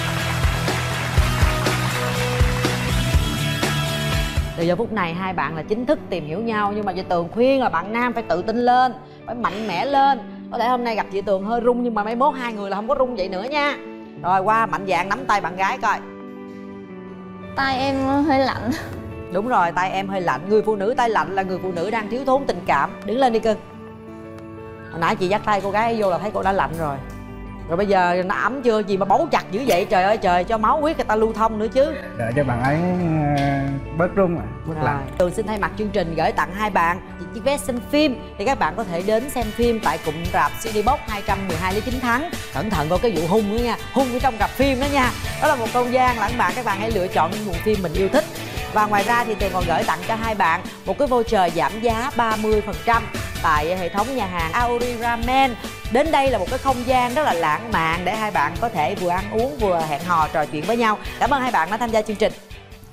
Từ giờ phút này hai bạn là chính thức tìm hiểu nhau. Nhưng mà chị Tường khuyên là bạn nam phải tự tin lên, phải mạnh mẽ lên. Có thể hôm nay gặp chị Tường hơi rung, nhưng mà mai mốt hai người là không có rung vậy nữa nha. Rồi qua mạnh dạn nắm tay bạn gái coi. Tay em hơi lạnh. Đúng rồi, tay em hơi lạnh. Người phụ nữ tay lạnh là người phụ nữ đang thiếu thốn tình cảm. Đứng lên đi cưng. Hồi nãy chị dắt tay cô gái ấy vô là thấy cô đã lạnh rồi. Rồi bây giờ nó ấm chưa? Gì mà bấu chặt dữ vậy? Trời ơi trời, cho máu huyết người ta lưu thông nữa chứ. Đợi cho bạn ấy bớt rung bớt lạnh. Tường xin thay mặt chương trình gửi tặng hai bạn chiếc vé xem phim. Thì các bạn có thể đến xem phim tại cụm rạp CD Box 212 Lý Chính Thắng. Cẩn thận vào cái vụ hung nữa nha. Hung ở trong rạp phim đó nha. Đó là một không gian lãng mạn, các bạn hãy lựa chọn những bộ phim mình yêu thích. Và ngoài ra thì Tường còn gửi tặng cho hai bạn một cái voucher giảm giá 30% tại hệ thống nhà hàng Aori Ramen. Đến đây là một cái không gian rất là lãng mạn để hai bạn có thể vừa ăn uống vừa hẹn hò trò chuyện với nhau. Cảm ơn hai bạn đã tham gia chương trình.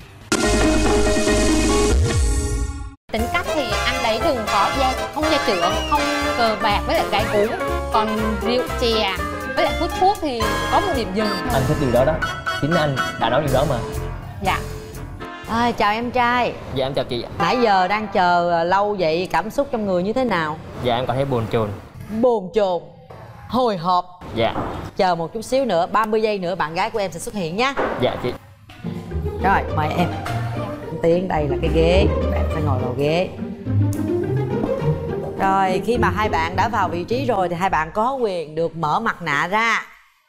Tính cách thì anh đấy đừng có không gia trưởng, không cờ bạc với lại gái gú. Còn rượu chè với lại hút thuốc thì có một điểm dừng. Anh thích điều đó đó, chính anh đã nói điều đó mà. Dạ. Chào em trai. Dạ em chào chị. Nãy giờ đang chờ lâu vậy, cảm xúc trong người như thế nào? Dạ em cảm thấy bồn chồn. Bồn chồn, hồi hộp. Dạ. Chờ một chút xíu nữa, 30 giây nữa bạn gái của em sẽ xuất hiện nhé. Dạ chị. Rồi mời em. Tiến đây là cái ghế, bạn sẽ ngồi vào ghế. Rồi khi mà hai bạn đã vào vị trí rồi thì hai bạn có quyền được mở mặt nạ ra.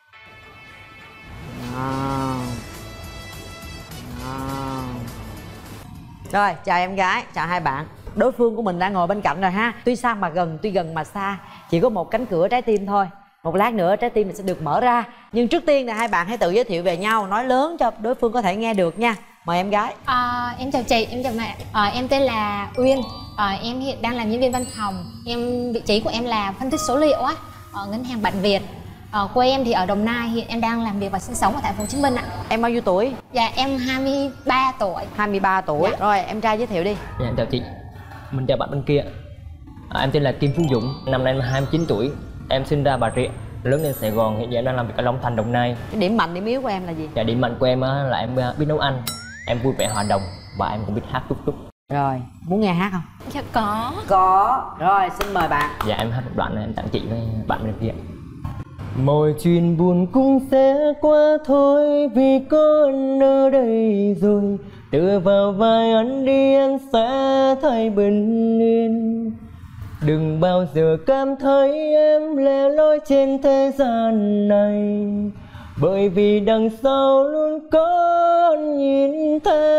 Rồi chào em gái, chào hai bạn. Đối phương của mình đang ngồi bên cạnh rồi ha. Tuy xa mà gần, tuy gần mà xa. Chỉ có một cánh cửa trái tim thôi. Một lát nữa trái tim mình sẽ được mở ra. Nhưng trước tiên thì hai bạn hãy tự giới thiệu về nhau, nói lớn cho đối phương có thể nghe được nha. Mời em gái. Em chào chị, em chào mẹ. Em tên là Uyên. Em hiện đang làm nhân viên văn phòng. Vị trí của em là phân tích số liệu á, ở ngân hàng Bản Việt. Quê em thì ở Đồng Nai, hiện em đang làm việc và sinh sống ở tại Hồ Chí Minh ạ. Em bao nhiêu tuổi? Dạ em 23 tuổi. 23 tuổi. Dạ. Rồi em trai giới thiệu đi. Dạ em chào chị. Mình chào bạn bên kia. Em tên là Kim Phú Dũng, năm nay em 29 tuổi. Em sinh ra Bà Rịa, lớn lên Sài Gòn, hiện giờ em đang làm việc ở Long Thành, Đồng Nai. Cái điểm mạnh, điểm yếu của em là gì? Dạ điểm mạnh của em là em biết nấu ăn, em vui vẻ hòa đồng và em cũng biết hát chút chút. Rồi, muốn nghe hát không? Dạ có. Có. Rồi, xin mời bạn. Dạ em hát một đoạn này em tặng chị với bạn bên kia. Mọi chuyện buồn cũng sẽ qua thôi, vì có anh ở đây rồi. Tựa vào vai anh đi, anh sẽ thấy bình yên. Đừng bao giờ cảm thấy em lẻ loi trên thế gian này, bởi vì đằng sau luôn có anh nhìn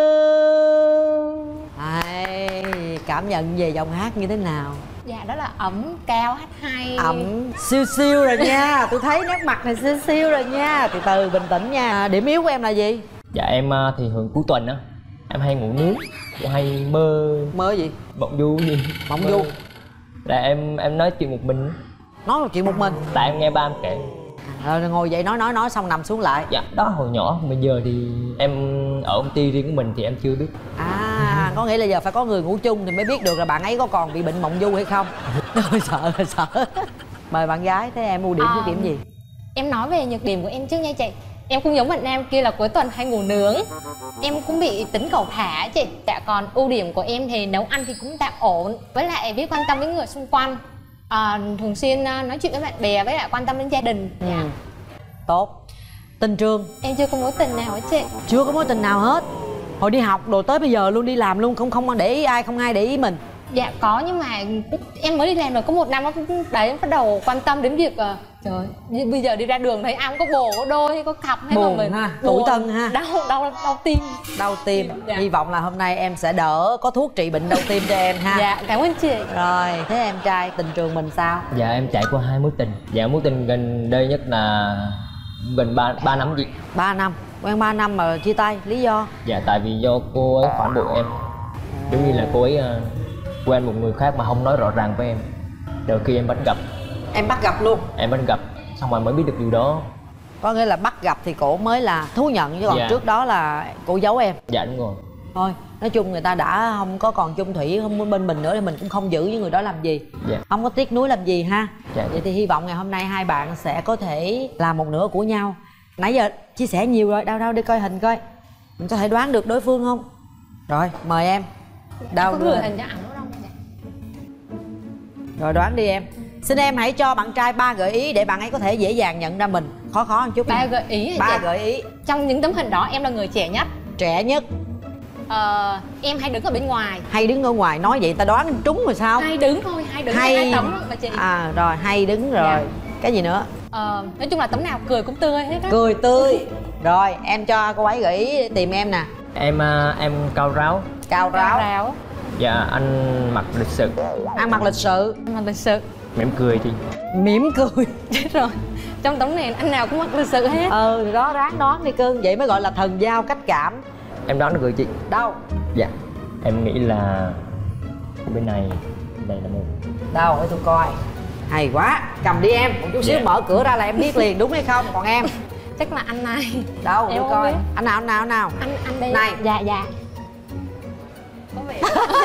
theo. Cảm nhận về giọng hát như thế nào? Dạ đó là ấm, cao, hát hay. Ấm siêu siêu rồi nha. Tôi thấy nét mặt này siêu siêu rồi nha. Từ từ bình tĩnh nha. Điểm yếu của em là gì? Dạ em thì thường cuối tuần á em hay ngủ nướng, hay mơ. Mơ gì? Mộng du gì? Mộng du là em nói chuyện một mình. Nói một chuyện một mình? Tại em nghe ba em kể. Rồi ngồi dậy nói xong nằm xuống lại. Dạ đó hồi nhỏ, bây giờ thì em ở công ty riêng của mình thì em chưa biết. Có nghĩa là giờ phải có người ngủ chung thì mới biết được là bạn ấy có còn bị bệnh mộng du hay không. Rồi sợ. Mời bạn gái, thế em ưu điểm khuyết điểm gì? Em nói về nhược điểm của em trước nha chị. Em cũng giống bạn nam kia là cuối tuần hay ngủ nướng. Em cũng bị tính cầu thả chị. Dạ còn ưu điểm của em thì nấu ăn thì cũng tạm ổn. Với lại biết quan tâm với người xung quanh. Thường xuyên nói chuyện với bạn bè, với lại quan tâm đến gia đình. Dạ. Tốt. Tình trường? Em chưa có mối tình nào hết chị. Chưa có mối tình nào hết? Hồi đi học đồ tới bây giờ luôn, đi làm luôn, không để ý ai, không ai để ý mình? Dạ có, nhưng mà em mới đi làm rồi có 1 năm đấy em bắt đầu quan tâm đến việc trời, bây giờ đi ra đường thấy ai cũng có bồ, có đôi hay có cặp hay buồn mà mình ha, tủi thân ha, đau tim. Đau tim. Dạ. Hy vọng là hôm nay em sẽ đỡ, có thuốc trị bệnh đau tim cho em ha. Dạ cảm ơn chị. Rồi thế em trai, tình trường mình sao? Dạ em trải qua 2 mối tình. Dạ mối tình gần đây nhất là gần 3 năm chị. 3 năm? Quen 3 năm mà chia tay, lý do? Dạ tại vì do cô ấy phản bội em. Giống như là cô ấy quen một người khác mà không nói rõ ràng với em. Đợi khi em bắt gặp. Em bắt gặp luôn? Em bắt gặp, xong rồi mới biết được điều đó. Có nghĩa là bắt gặp thì cổ mới là thú nhận, chứ còn dạ. Trước đó là cô giấu em? Dạ đúng rồi. Thôi, nói chung người ta đã không có còn chung thủy không bên mình nữa thì mình cũng không giữ với người đó làm gì. Dạ. Không có tiếc nuối làm gì ha. Dạ. Vậy thì hy vọng ngày hôm nay hai bạn sẽ có thể là một nửa của nhau. Nãy giờ chia sẻ nhiều rồi, đâu đi coi hình coi. Mình có thể đoán được đối phương không? Rồi, mời em. Đâu đưa hình cho ảnh đâu. Rồi đoán đi em. Xin em hãy cho bạn trai 3 gợi ý để bạn ấy có thể dễ dàng nhận ra mình. Khó một chút. 3 gợi ý hả? 3 gợi ý. Trong những tấm hình đó em là người trẻ nhất. Trẻ nhất. Em hay đứng ở bên ngoài. Hay đứng ở ngoài, nói vậy ta đoán trúng rồi sao? Hay đứng thôi, hay đứng hay... 2 tấm mà chị. Rồi hay đứng rồi. Dạ. Cái gì nữa? Nói chung là tấm nào cười cũng tươi hết á. Cười tươi. Rồi em cho cô ấy gợi ý tìm em nè. Em cao ráo. Cao ráo. Dạ anh mặc lịch sự. Ăn mặc lịch sự. Mặc lịch sự. Mỉm cười chị. Mỉm cười. Chết rồi. Trong tấm này anh nào cũng mặc lịch sự hết. Thì đó ráng đoán đi cưng. Vậy mới gọi là thần giao cách cảm. Em đoán được rồi chị. Đâu? Dạ em nghĩ là bên này. Đây là một. Đâu để tôi coi. Hay quá. Cầm đi em. Một chút xíu mở cửa ra là em biết liền đúng hay không. Còn em? Chắc là anh này. Đâu tôi coi. Anh nào? Anh đây. Này. Dạ. Có vẻ.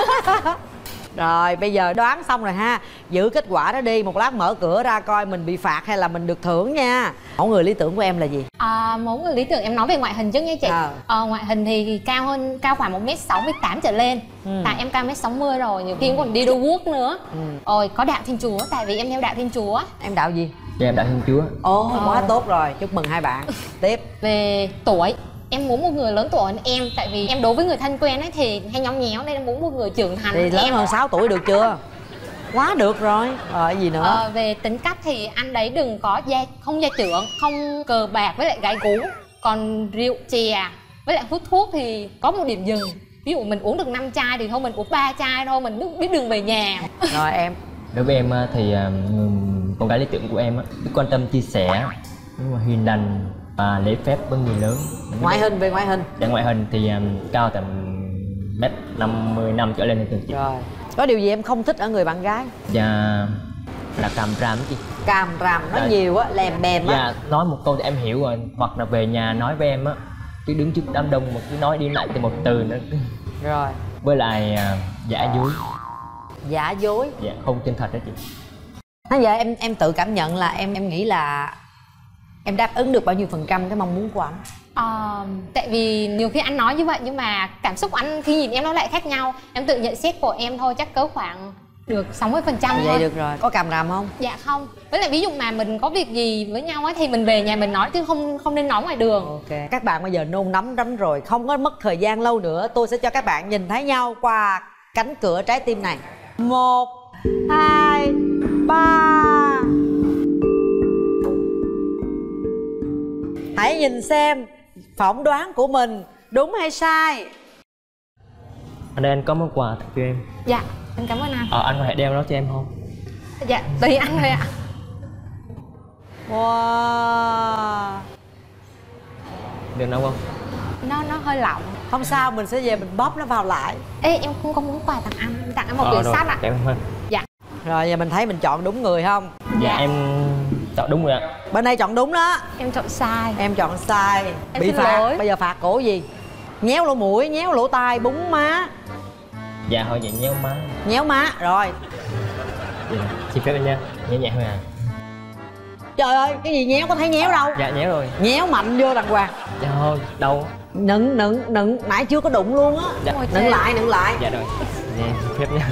Rồi bây giờ đoán xong rồi ha. Giữ kết quả đó đi. Một lát mở cửa ra coi mình bị phạt hay là mình được thưởng nha. Mẫu người lý tưởng của em là gì? Mẫu người lý tưởng em nói về ngoại hình trước nha chị. Ngoại hình thì cao khoảng 1m68 trở lên. Tại em cao 1m60 rồi. Nhiều khi còn đi đôi guốc nữa. Rồi có đạo Thiên Chúa. Tại vì em theo đạo Thiên Chúa. Em đạo gì? Dạ em đạo Thiên Chúa. Quá tốt rồi. Chúc mừng hai bạn. Tiếp. Về tuổi, em muốn một người lớn tuổi hơn em. Tại vì em đối với người thân quen ấy thì hay nhõng nhéo. Nên em muốn một người trưởng thành. Thì lớn hơn 6 tuổi được chưa? Quá được rồi. Rồi gì nữa? Về tính cách thì anh đấy đừng có không gia trưởng, không cờ bạc với lại gái gú. Còn rượu chè với lại hút thuốc thì có một điểm dừng. Ví dụ mình uống được 5 chai thì thôi mình uống 3 chai thôi, mình biết đường về nhà. Rồi em? Đối với em thì con gái lý tưởng của em biết quan tâm chia sẻ, nhưng mà hiền lành và lễ phép với người lớn. Ngoại hình, về ngoại hình? Để ngoại hình thì cao tầm 1m55 trở lên được chị. Rồi. Có điều gì em không thích ở người bạn gái? Dạ là càm ràm chị. Càm ràm nói nhiều á, lèm bèm á. Dạ nói một câu thì em hiểu rồi. Hoặc là về nhà nói với em á, cứ đứng trước đám đông mà cứ nói đi lại từ một từ nữa. Rồi. Với lại giả dối. Giả dối? Dạ không chân thật đó chị. Nói giờ em tự cảm nhận là em nghĩ là em đáp ứng được bao nhiêu phần trăm cái mong muốn của anh? Tại vì nhiều khi anh nói như vậy nhưng mà cảm xúc của anh khi nhìn em nó lại khác nhau. Em tự nhận xét của em thôi chắc cỡ khoảng được 60% thôi. Vậy được rồi. Có càm ràm không? Dạ không. Với lại ví dụ mà mình có việc gì với nhau ấy thì mình về nhà mình nói chứ không nên nói ngoài đường. Ok. Các bạn bây giờ nôn nóng lắm rồi, không có mất thời gian lâu nữa. Tôi sẽ cho các bạn nhìn thấy nhau qua cánh cửa trái tim này. 1, 2, 3. Hãy nhìn xem phỏng đoán của mình đúng hay sai. Anh ơi, anh có món quà tặng cho em. Dạ, anh cảm ơn anh. Anh có thể đeo nó cho em không? Dạ, tùy anh thôi ạ. Wow. Được đâu không? Nó hơi lỏng. Không sao, mình sẽ về mình bóp nó vào lại. Ê, em không có muốn quà tặng anh. Em tặng anh một quyển sách ạ. Em ơn. Dạ. Rồi giờ mình thấy mình chọn đúng người không? Dạ em chọn đúng rồi ạ. Bên đây chọn đúng đó. Em chọn sai. Em chọn sai. Em bị xin phạt. lỗi. Bây giờ phạt cổ gì? Nhéo lỗ mũi, nhéo lỗ tai, búng má. Dạ thôi vậy nhéo má. Nhéo má, rồi. Dạ, xin phép anh nha. Nhéo nhẹ thôi à. Trời ơi, cái gì nhéo, có thấy nhéo đâu. Dạ nhéo rồi. Nhéo mạnh vô đàng hoàng. Dạ thôi, đâu. Nựng, nãy chưa có đụng luôn á. Dạ. Nựng lại. Dạ rồi. Dạ, xin phép nha.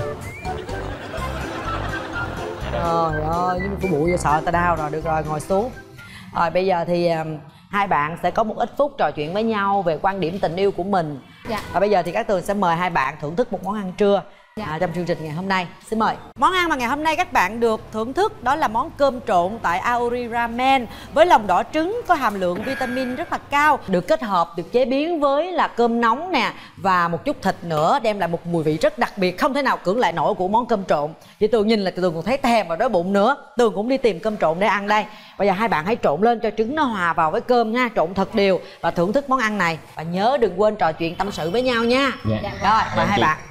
Trời ơi, nhưng mà cái bụi vô sợ ta đau rồi. Được rồi, ngồi xuống. Rồi bây giờ thì hai bạn sẽ có một ít phút trò chuyện với nhau về quan điểm tình yêu của mình. Dạ. Và bây giờ thì Cát Tường sẽ mời hai bạn thưởng thức một món ăn trưa trong chương trình ngày hôm nay. Xin mời. Món ăn mà ngày hôm nay các bạn được thưởng thức đó là món cơm trộn tại Aori Ramen với lòng đỏ trứng có hàm lượng vitamin rất là cao, được kết hợp, được chế biến với là cơm nóng nè và một chút thịt nữa, đem lại một mùi vị rất đặc biệt, không thể nào cưỡng lại nổi của món cơm trộn. Chị Tường nhìn là Tường còn thấy thèm và đói bụng nữa. Tường cũng đi tìm cơm trộn để ăn đây. Bây giờ hai bạn hãy trộn lên cho trứng nó hòa vào với cơm nha, trộn thật đều và thưởng thức món ăn này. Và nhớ đừng quên trò chuyện tâm sự với nhau nha. Dạ. Rồi, mời hai bạn.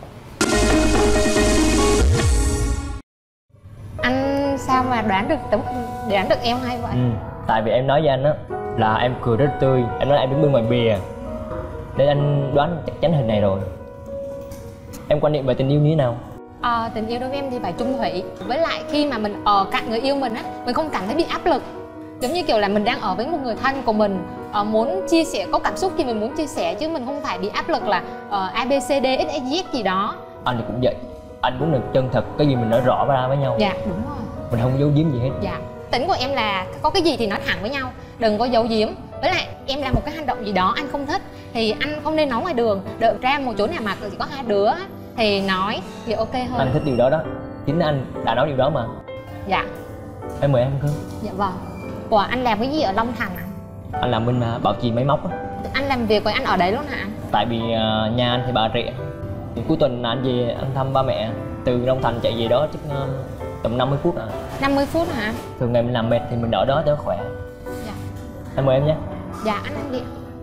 Anh sao mà đoán được em hay vậy? Tại vì em nói với anh á là em cười rất tươi, em nói em đứng bên ngoài bìa nên anh đoán chắc chắn hình này rồi. Em quan niệm về tình yêu như thế nào? Tình yêu đối với em thì phải chung thủy. Với lại khi mà mình ở cạnh người yêu mình á, mình không cảm thấy bị áp lực. Giống như kiểu là mình đang ở với một người thân của mình, muốn chia sẻ, có cảm xúc thì mình muốn chia sẻ chứ mình không phải bị áp lực là ABCD XYZ gì đó. Anh thì cũng vậy, anh cũng được chân thật, cái gì mình nói rõ ra với nhau. Dạ đúng rồi. Mình không giấu giếm gì hết. Dạ. Tính của em là có cái gì thì nói thẳng với nhau, đừng có giấu giếm. Với lại em làm một cái hành động gì đó anh không thích thì anh không nên nói ngoài đường, đợi ra một chỗ nào mà chỉ có hai đứa thì nói thì ok hơn. Anh thích điều đó đó, chính anh đã nói điều đó mà. Dạ. Em mời em không? Dạ vâng. Ủa anh làm cái gì ở Long Thành ạ? Anh làm bên bảo trì máy móc á. Anh làm việc với anh ở đấy luôn hả anh? Tại vì nhà anh thì Bà Rịa, thì cuối tuần anh về anh thăm ba mẹ. Từ Long Thành chạy về đó chắc tầm 50 phút à. 50 phút hả? Thường ngày mình làm mệt thì mình ở đó cho khỏe. Dạ. Em mời em nhé. Dạ anh ăn đi.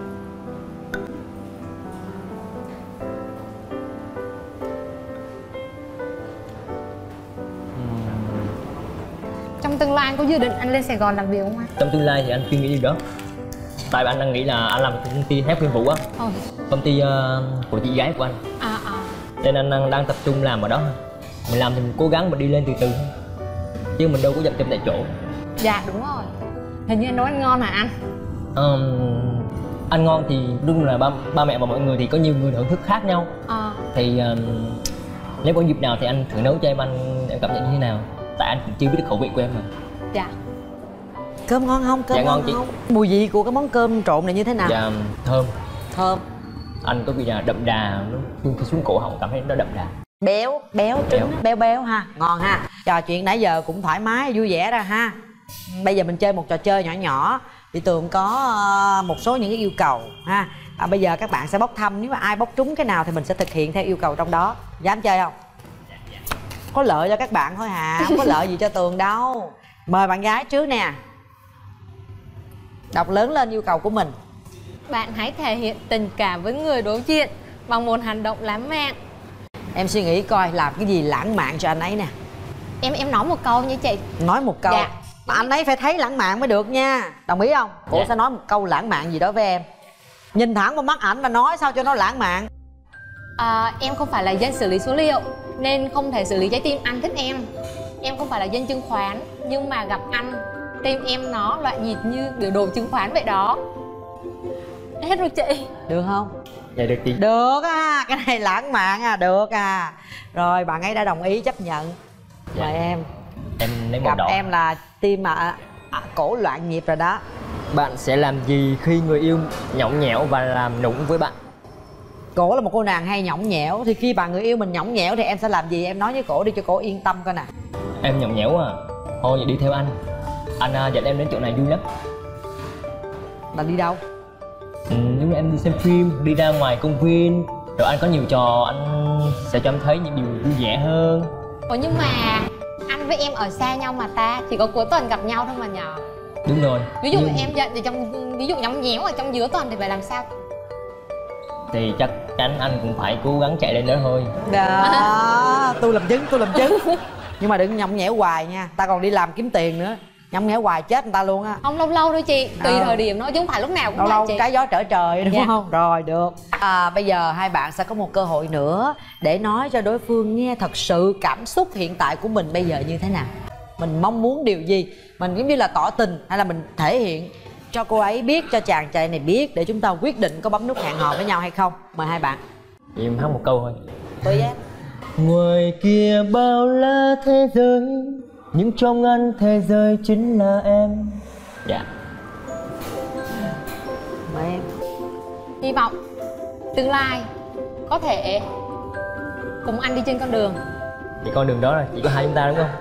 Trong tương lai anh có dự định anh lên Sài Gòn làm việc không anh? Trong tương lai thì anh suy nghĩ điều đó. Tại anh đang nghĩ là anh làm công ty thép Nguyên Vũ á. Công ty của chị gái của anh. Nên anh đang tập trung làm ở đó. Mình làm thì mình cố gắng mình đi lên từ từ thôi, chứ mình đâu có dậm chân tại chỗ. Dạ đúng rồi. Hình như anh nấu ăn ngon hả anh? Ăn ngon thì đúng là ba mẹ và mọi người thì có nhiều người thưởng thức khác nhau. Thì nếu có dịp nào thì anh thử nấu cho em ăn, em cảm nhận như thế nào? Tại anh cũng chưa biết được khẩu vị của em mà. Dạ. Cơm ngon không? Cơm dạ, ngon chị. Không? Mùi vị của cái món cơm trộn này như thế nào? Dạ thơm. Thơm. Anh có vị là đậm đà, nó khi xuống cổ họng cảm thấy nó đậm đà. Béo trứng, béo ha, ngon ha. Trò chuyện nãy giờ cũng thoải mái vui vẻ ra ha. Bây giờ mình chơi một trò chơi nhỏ nhỏ. Chị Tường có một số những cái yêu cầu ha. Bây giờ các bạn sẽ bốc thăm, nếu mà ai bốc trúng cái nào thì mình sẽ thực hiện theo yêu cầu trong đó. Dám chơi không? Có lợi cho các bạn thôi hả, không có lợi gì cho Tường đâu. Mời bạn gái trước nè. Đọc lớn lên yêu cầu của mình. Bạn hãy thể hiện tình cảm với người đối diện bằng một hành động lãng mạn. Em suy nghĩ coi làm cái gì lãng mạn cho anh ấy nè. Em nói một câu nha chị. Nói một câu. Dạ. Mà anh ấy phải thấy lãng mạn mới được nha. Đồng ý không? Cô sẽ nói một câu lãng mạn gì đó với em. Nhìn thẳng vào mắt ảnh và nói sao cho nó lãng mạn. Em không phải là dân xử lý số liệu nên không thể xử lý trái tim anh thích em. Em không phải là dân chứng khoán nhưng mà gặp anh tim em nó loạn nhịp như biểu đồ chứng khoán vậy đó. Hết rồi chị. Được không? Dạ được chị. Được à, cái này lãng mạn à, được à. Rồi bạn ấy đã đồng ý chấp nhận. Mời em. Em lấy màu gặp đỏ. Em là tim mà cổ loạn nhịp rồi đó. Bạn sẽ làm gì khi người yêu nhõng nhẽo và làm nũng với bạn? Cổ là một cô nàng hay nhõng nhẽo, thì khi bạn người yêu mình nhõng nhẽo thì em sẽ làm gì? Em nói với cổ đi cho cổ yên tâm coi nè. Em nhõng nhẽo à? Thôi vậy đi theo anh. Anh dẫn em đến chỗ này vui lắm. Bạn đi đâu? Nếu em đi xem phim, đi ra ngoài công viên, rồi anh có nhiều trò, anh sẽ cho em thấy những điều vui vẻ hơn. Ủa nhưng mà anh với em ở xa nhau mà ta, chỉ có cuối tuần gặp nhau thôi mà nhờ. Đúng rồi. Ví dụ em giận thì ví dụ nhõng nhẽo ở trong giữa tuần thì phải làm sao? Thì chắc chắn anh cũng phải cố gắng chạy lên đó thôi. Đó, tôi làm chứng. Nhưng mà đừng nhõng nhẽo hoài nha, ta còn đi làm kiếm tiền nữa. Nhõng nhẽo hoài chết người ta luôn á. Không, lâu thôi chị, tùy thời điểm nó chứ không phải lúc nào cũng lâu chị. Cái gió trở trời đúng không? Rồi được. Bây giờ hai bạn sẽ có một cơ hội nữa để nói cho đối phương nghe thật sự cảm xúc hiện tại của mình bây giờ như thế nào. Mình mong muốn điều gì, mình giống như là tỏ tình hay là mình thể hiện cho cô ấy biết, cho chàng trai này biết để chúng ta quyết định có bấm nút hẹn hò với nhau hay không. Mời hai bạn. Vậy em hát một câu thôi. Tùy em. Ngoài kia bao la thế giới, nhưng trong anh thế giới chính là em. Dạ. Mời em. Hy vọng tương lai có thể cùng anh đi trên con đường. Thì con đường đó là chỉ có hai chúng ta đúng không?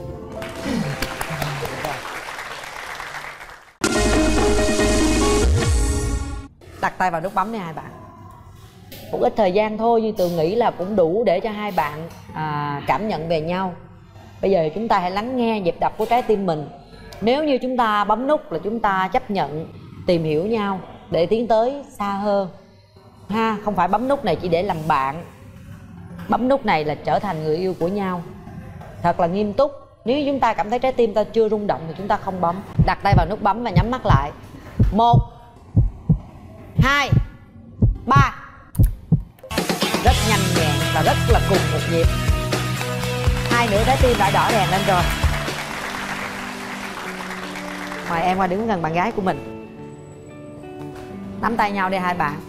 Đặt tay vào nút bấm đi hai bạn. Một ít thời gian thôi nhưng Tường nghĩ là cũng đủ để cho hai bạn cảm nhận về nhau. Bây giờ chúng ta hãy lắng nghe nhịp đập của trái tim mình. Nếu như chúng ta bấm nút là chúng ta chấp nhận tìm hiểu nhau để tiến tới xa hơn ha. Không phải bấm nút này chỉ để làm bạn. Bấm nút này là trở thành người yêu của nhau. Thật là nghiêm túc. Nếu chúng ta cảm thấy trái tim ta chưa rung động thì chúng ta không bấm. Đặt tay vào nút bấm và nhắm mắt lại. 1 2 3. Rất nhanh nhẹn và rất là cùng một nhịp. Hai nửa trái tim đã đỏ đèn lên rồi. Mời em qua đứng gần bạn gái của mình. Nắm tay nhau đi hai bạn.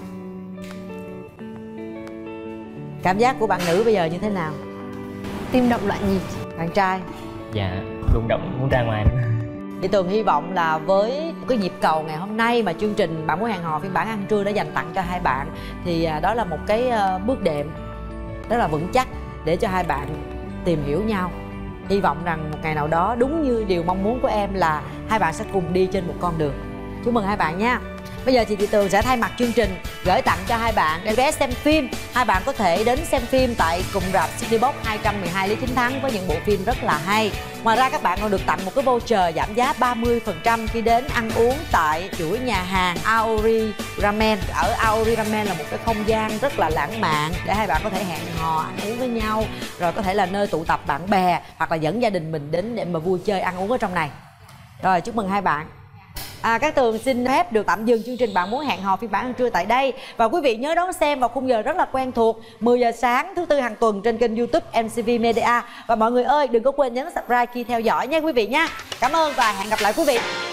Cảm giác của bạn nữ bây giờ như thế nào? Tim động loạn nhịp. Bạn trai? Dạ, rung động muốn ra ngoài nữa. Chị Tường hy vọng là với cái nhịp cầu ngày hôm nay mà chương trình Bạn Muốn Hẹn Hò phiên bản ăn trưa đã dành tặng cho hai bạn, thì đó là một cái bước đệm rất là vững chắc để cho hai bạn tìm hiểu nhau. Hy vọng rằng một ngày nào đó đúng như điều mong muốn của em là hai bạn sẽ cùng đi trên một con đường. Chúc mừng hai bạn nha. Bây giờ thì chị Tường sẽ thay mặt chương trình gửi tặng cho hai bạn để vé xem phim. Hai bạn có thể đến xem phim tại cùng rạp Citybox 212 Lý Chính Thắng với những bộ phim rất là hay. Ngoài ra các bạn còn được tặng một cái voucher giảm giá 30% khi đến ăn uống tại chuỗi nhà hàng Aori Ramen. Ở Aori Ramen là một cái không gian rất là lãng mạn để hai bạn có thể hẹn hò ăn uống với nhau, rồi có thể là nơi tụ tập bạn bè hoặc là dẫn gia đình mình đến để mà vui chơi ăn uống ở trong này. Rồi, chúc mừng hai bạn. Cát Tường xin phép được tạm dừng chương trình Bạn Muốn Hẹn Hò phiên bản ăn trưa tại đây. Và quý vị nhớ đón xem vào khung giờ rất là quen thuộc 10 giờ sáng thứ Tư hàng tuần trên kênh YouTube MCV Media. Và mọi người ơi, đừng có quên nhấn subscribe khi theo dõi nha quý vị nha. Cảm ơn và hẹn gặp lại quý vị.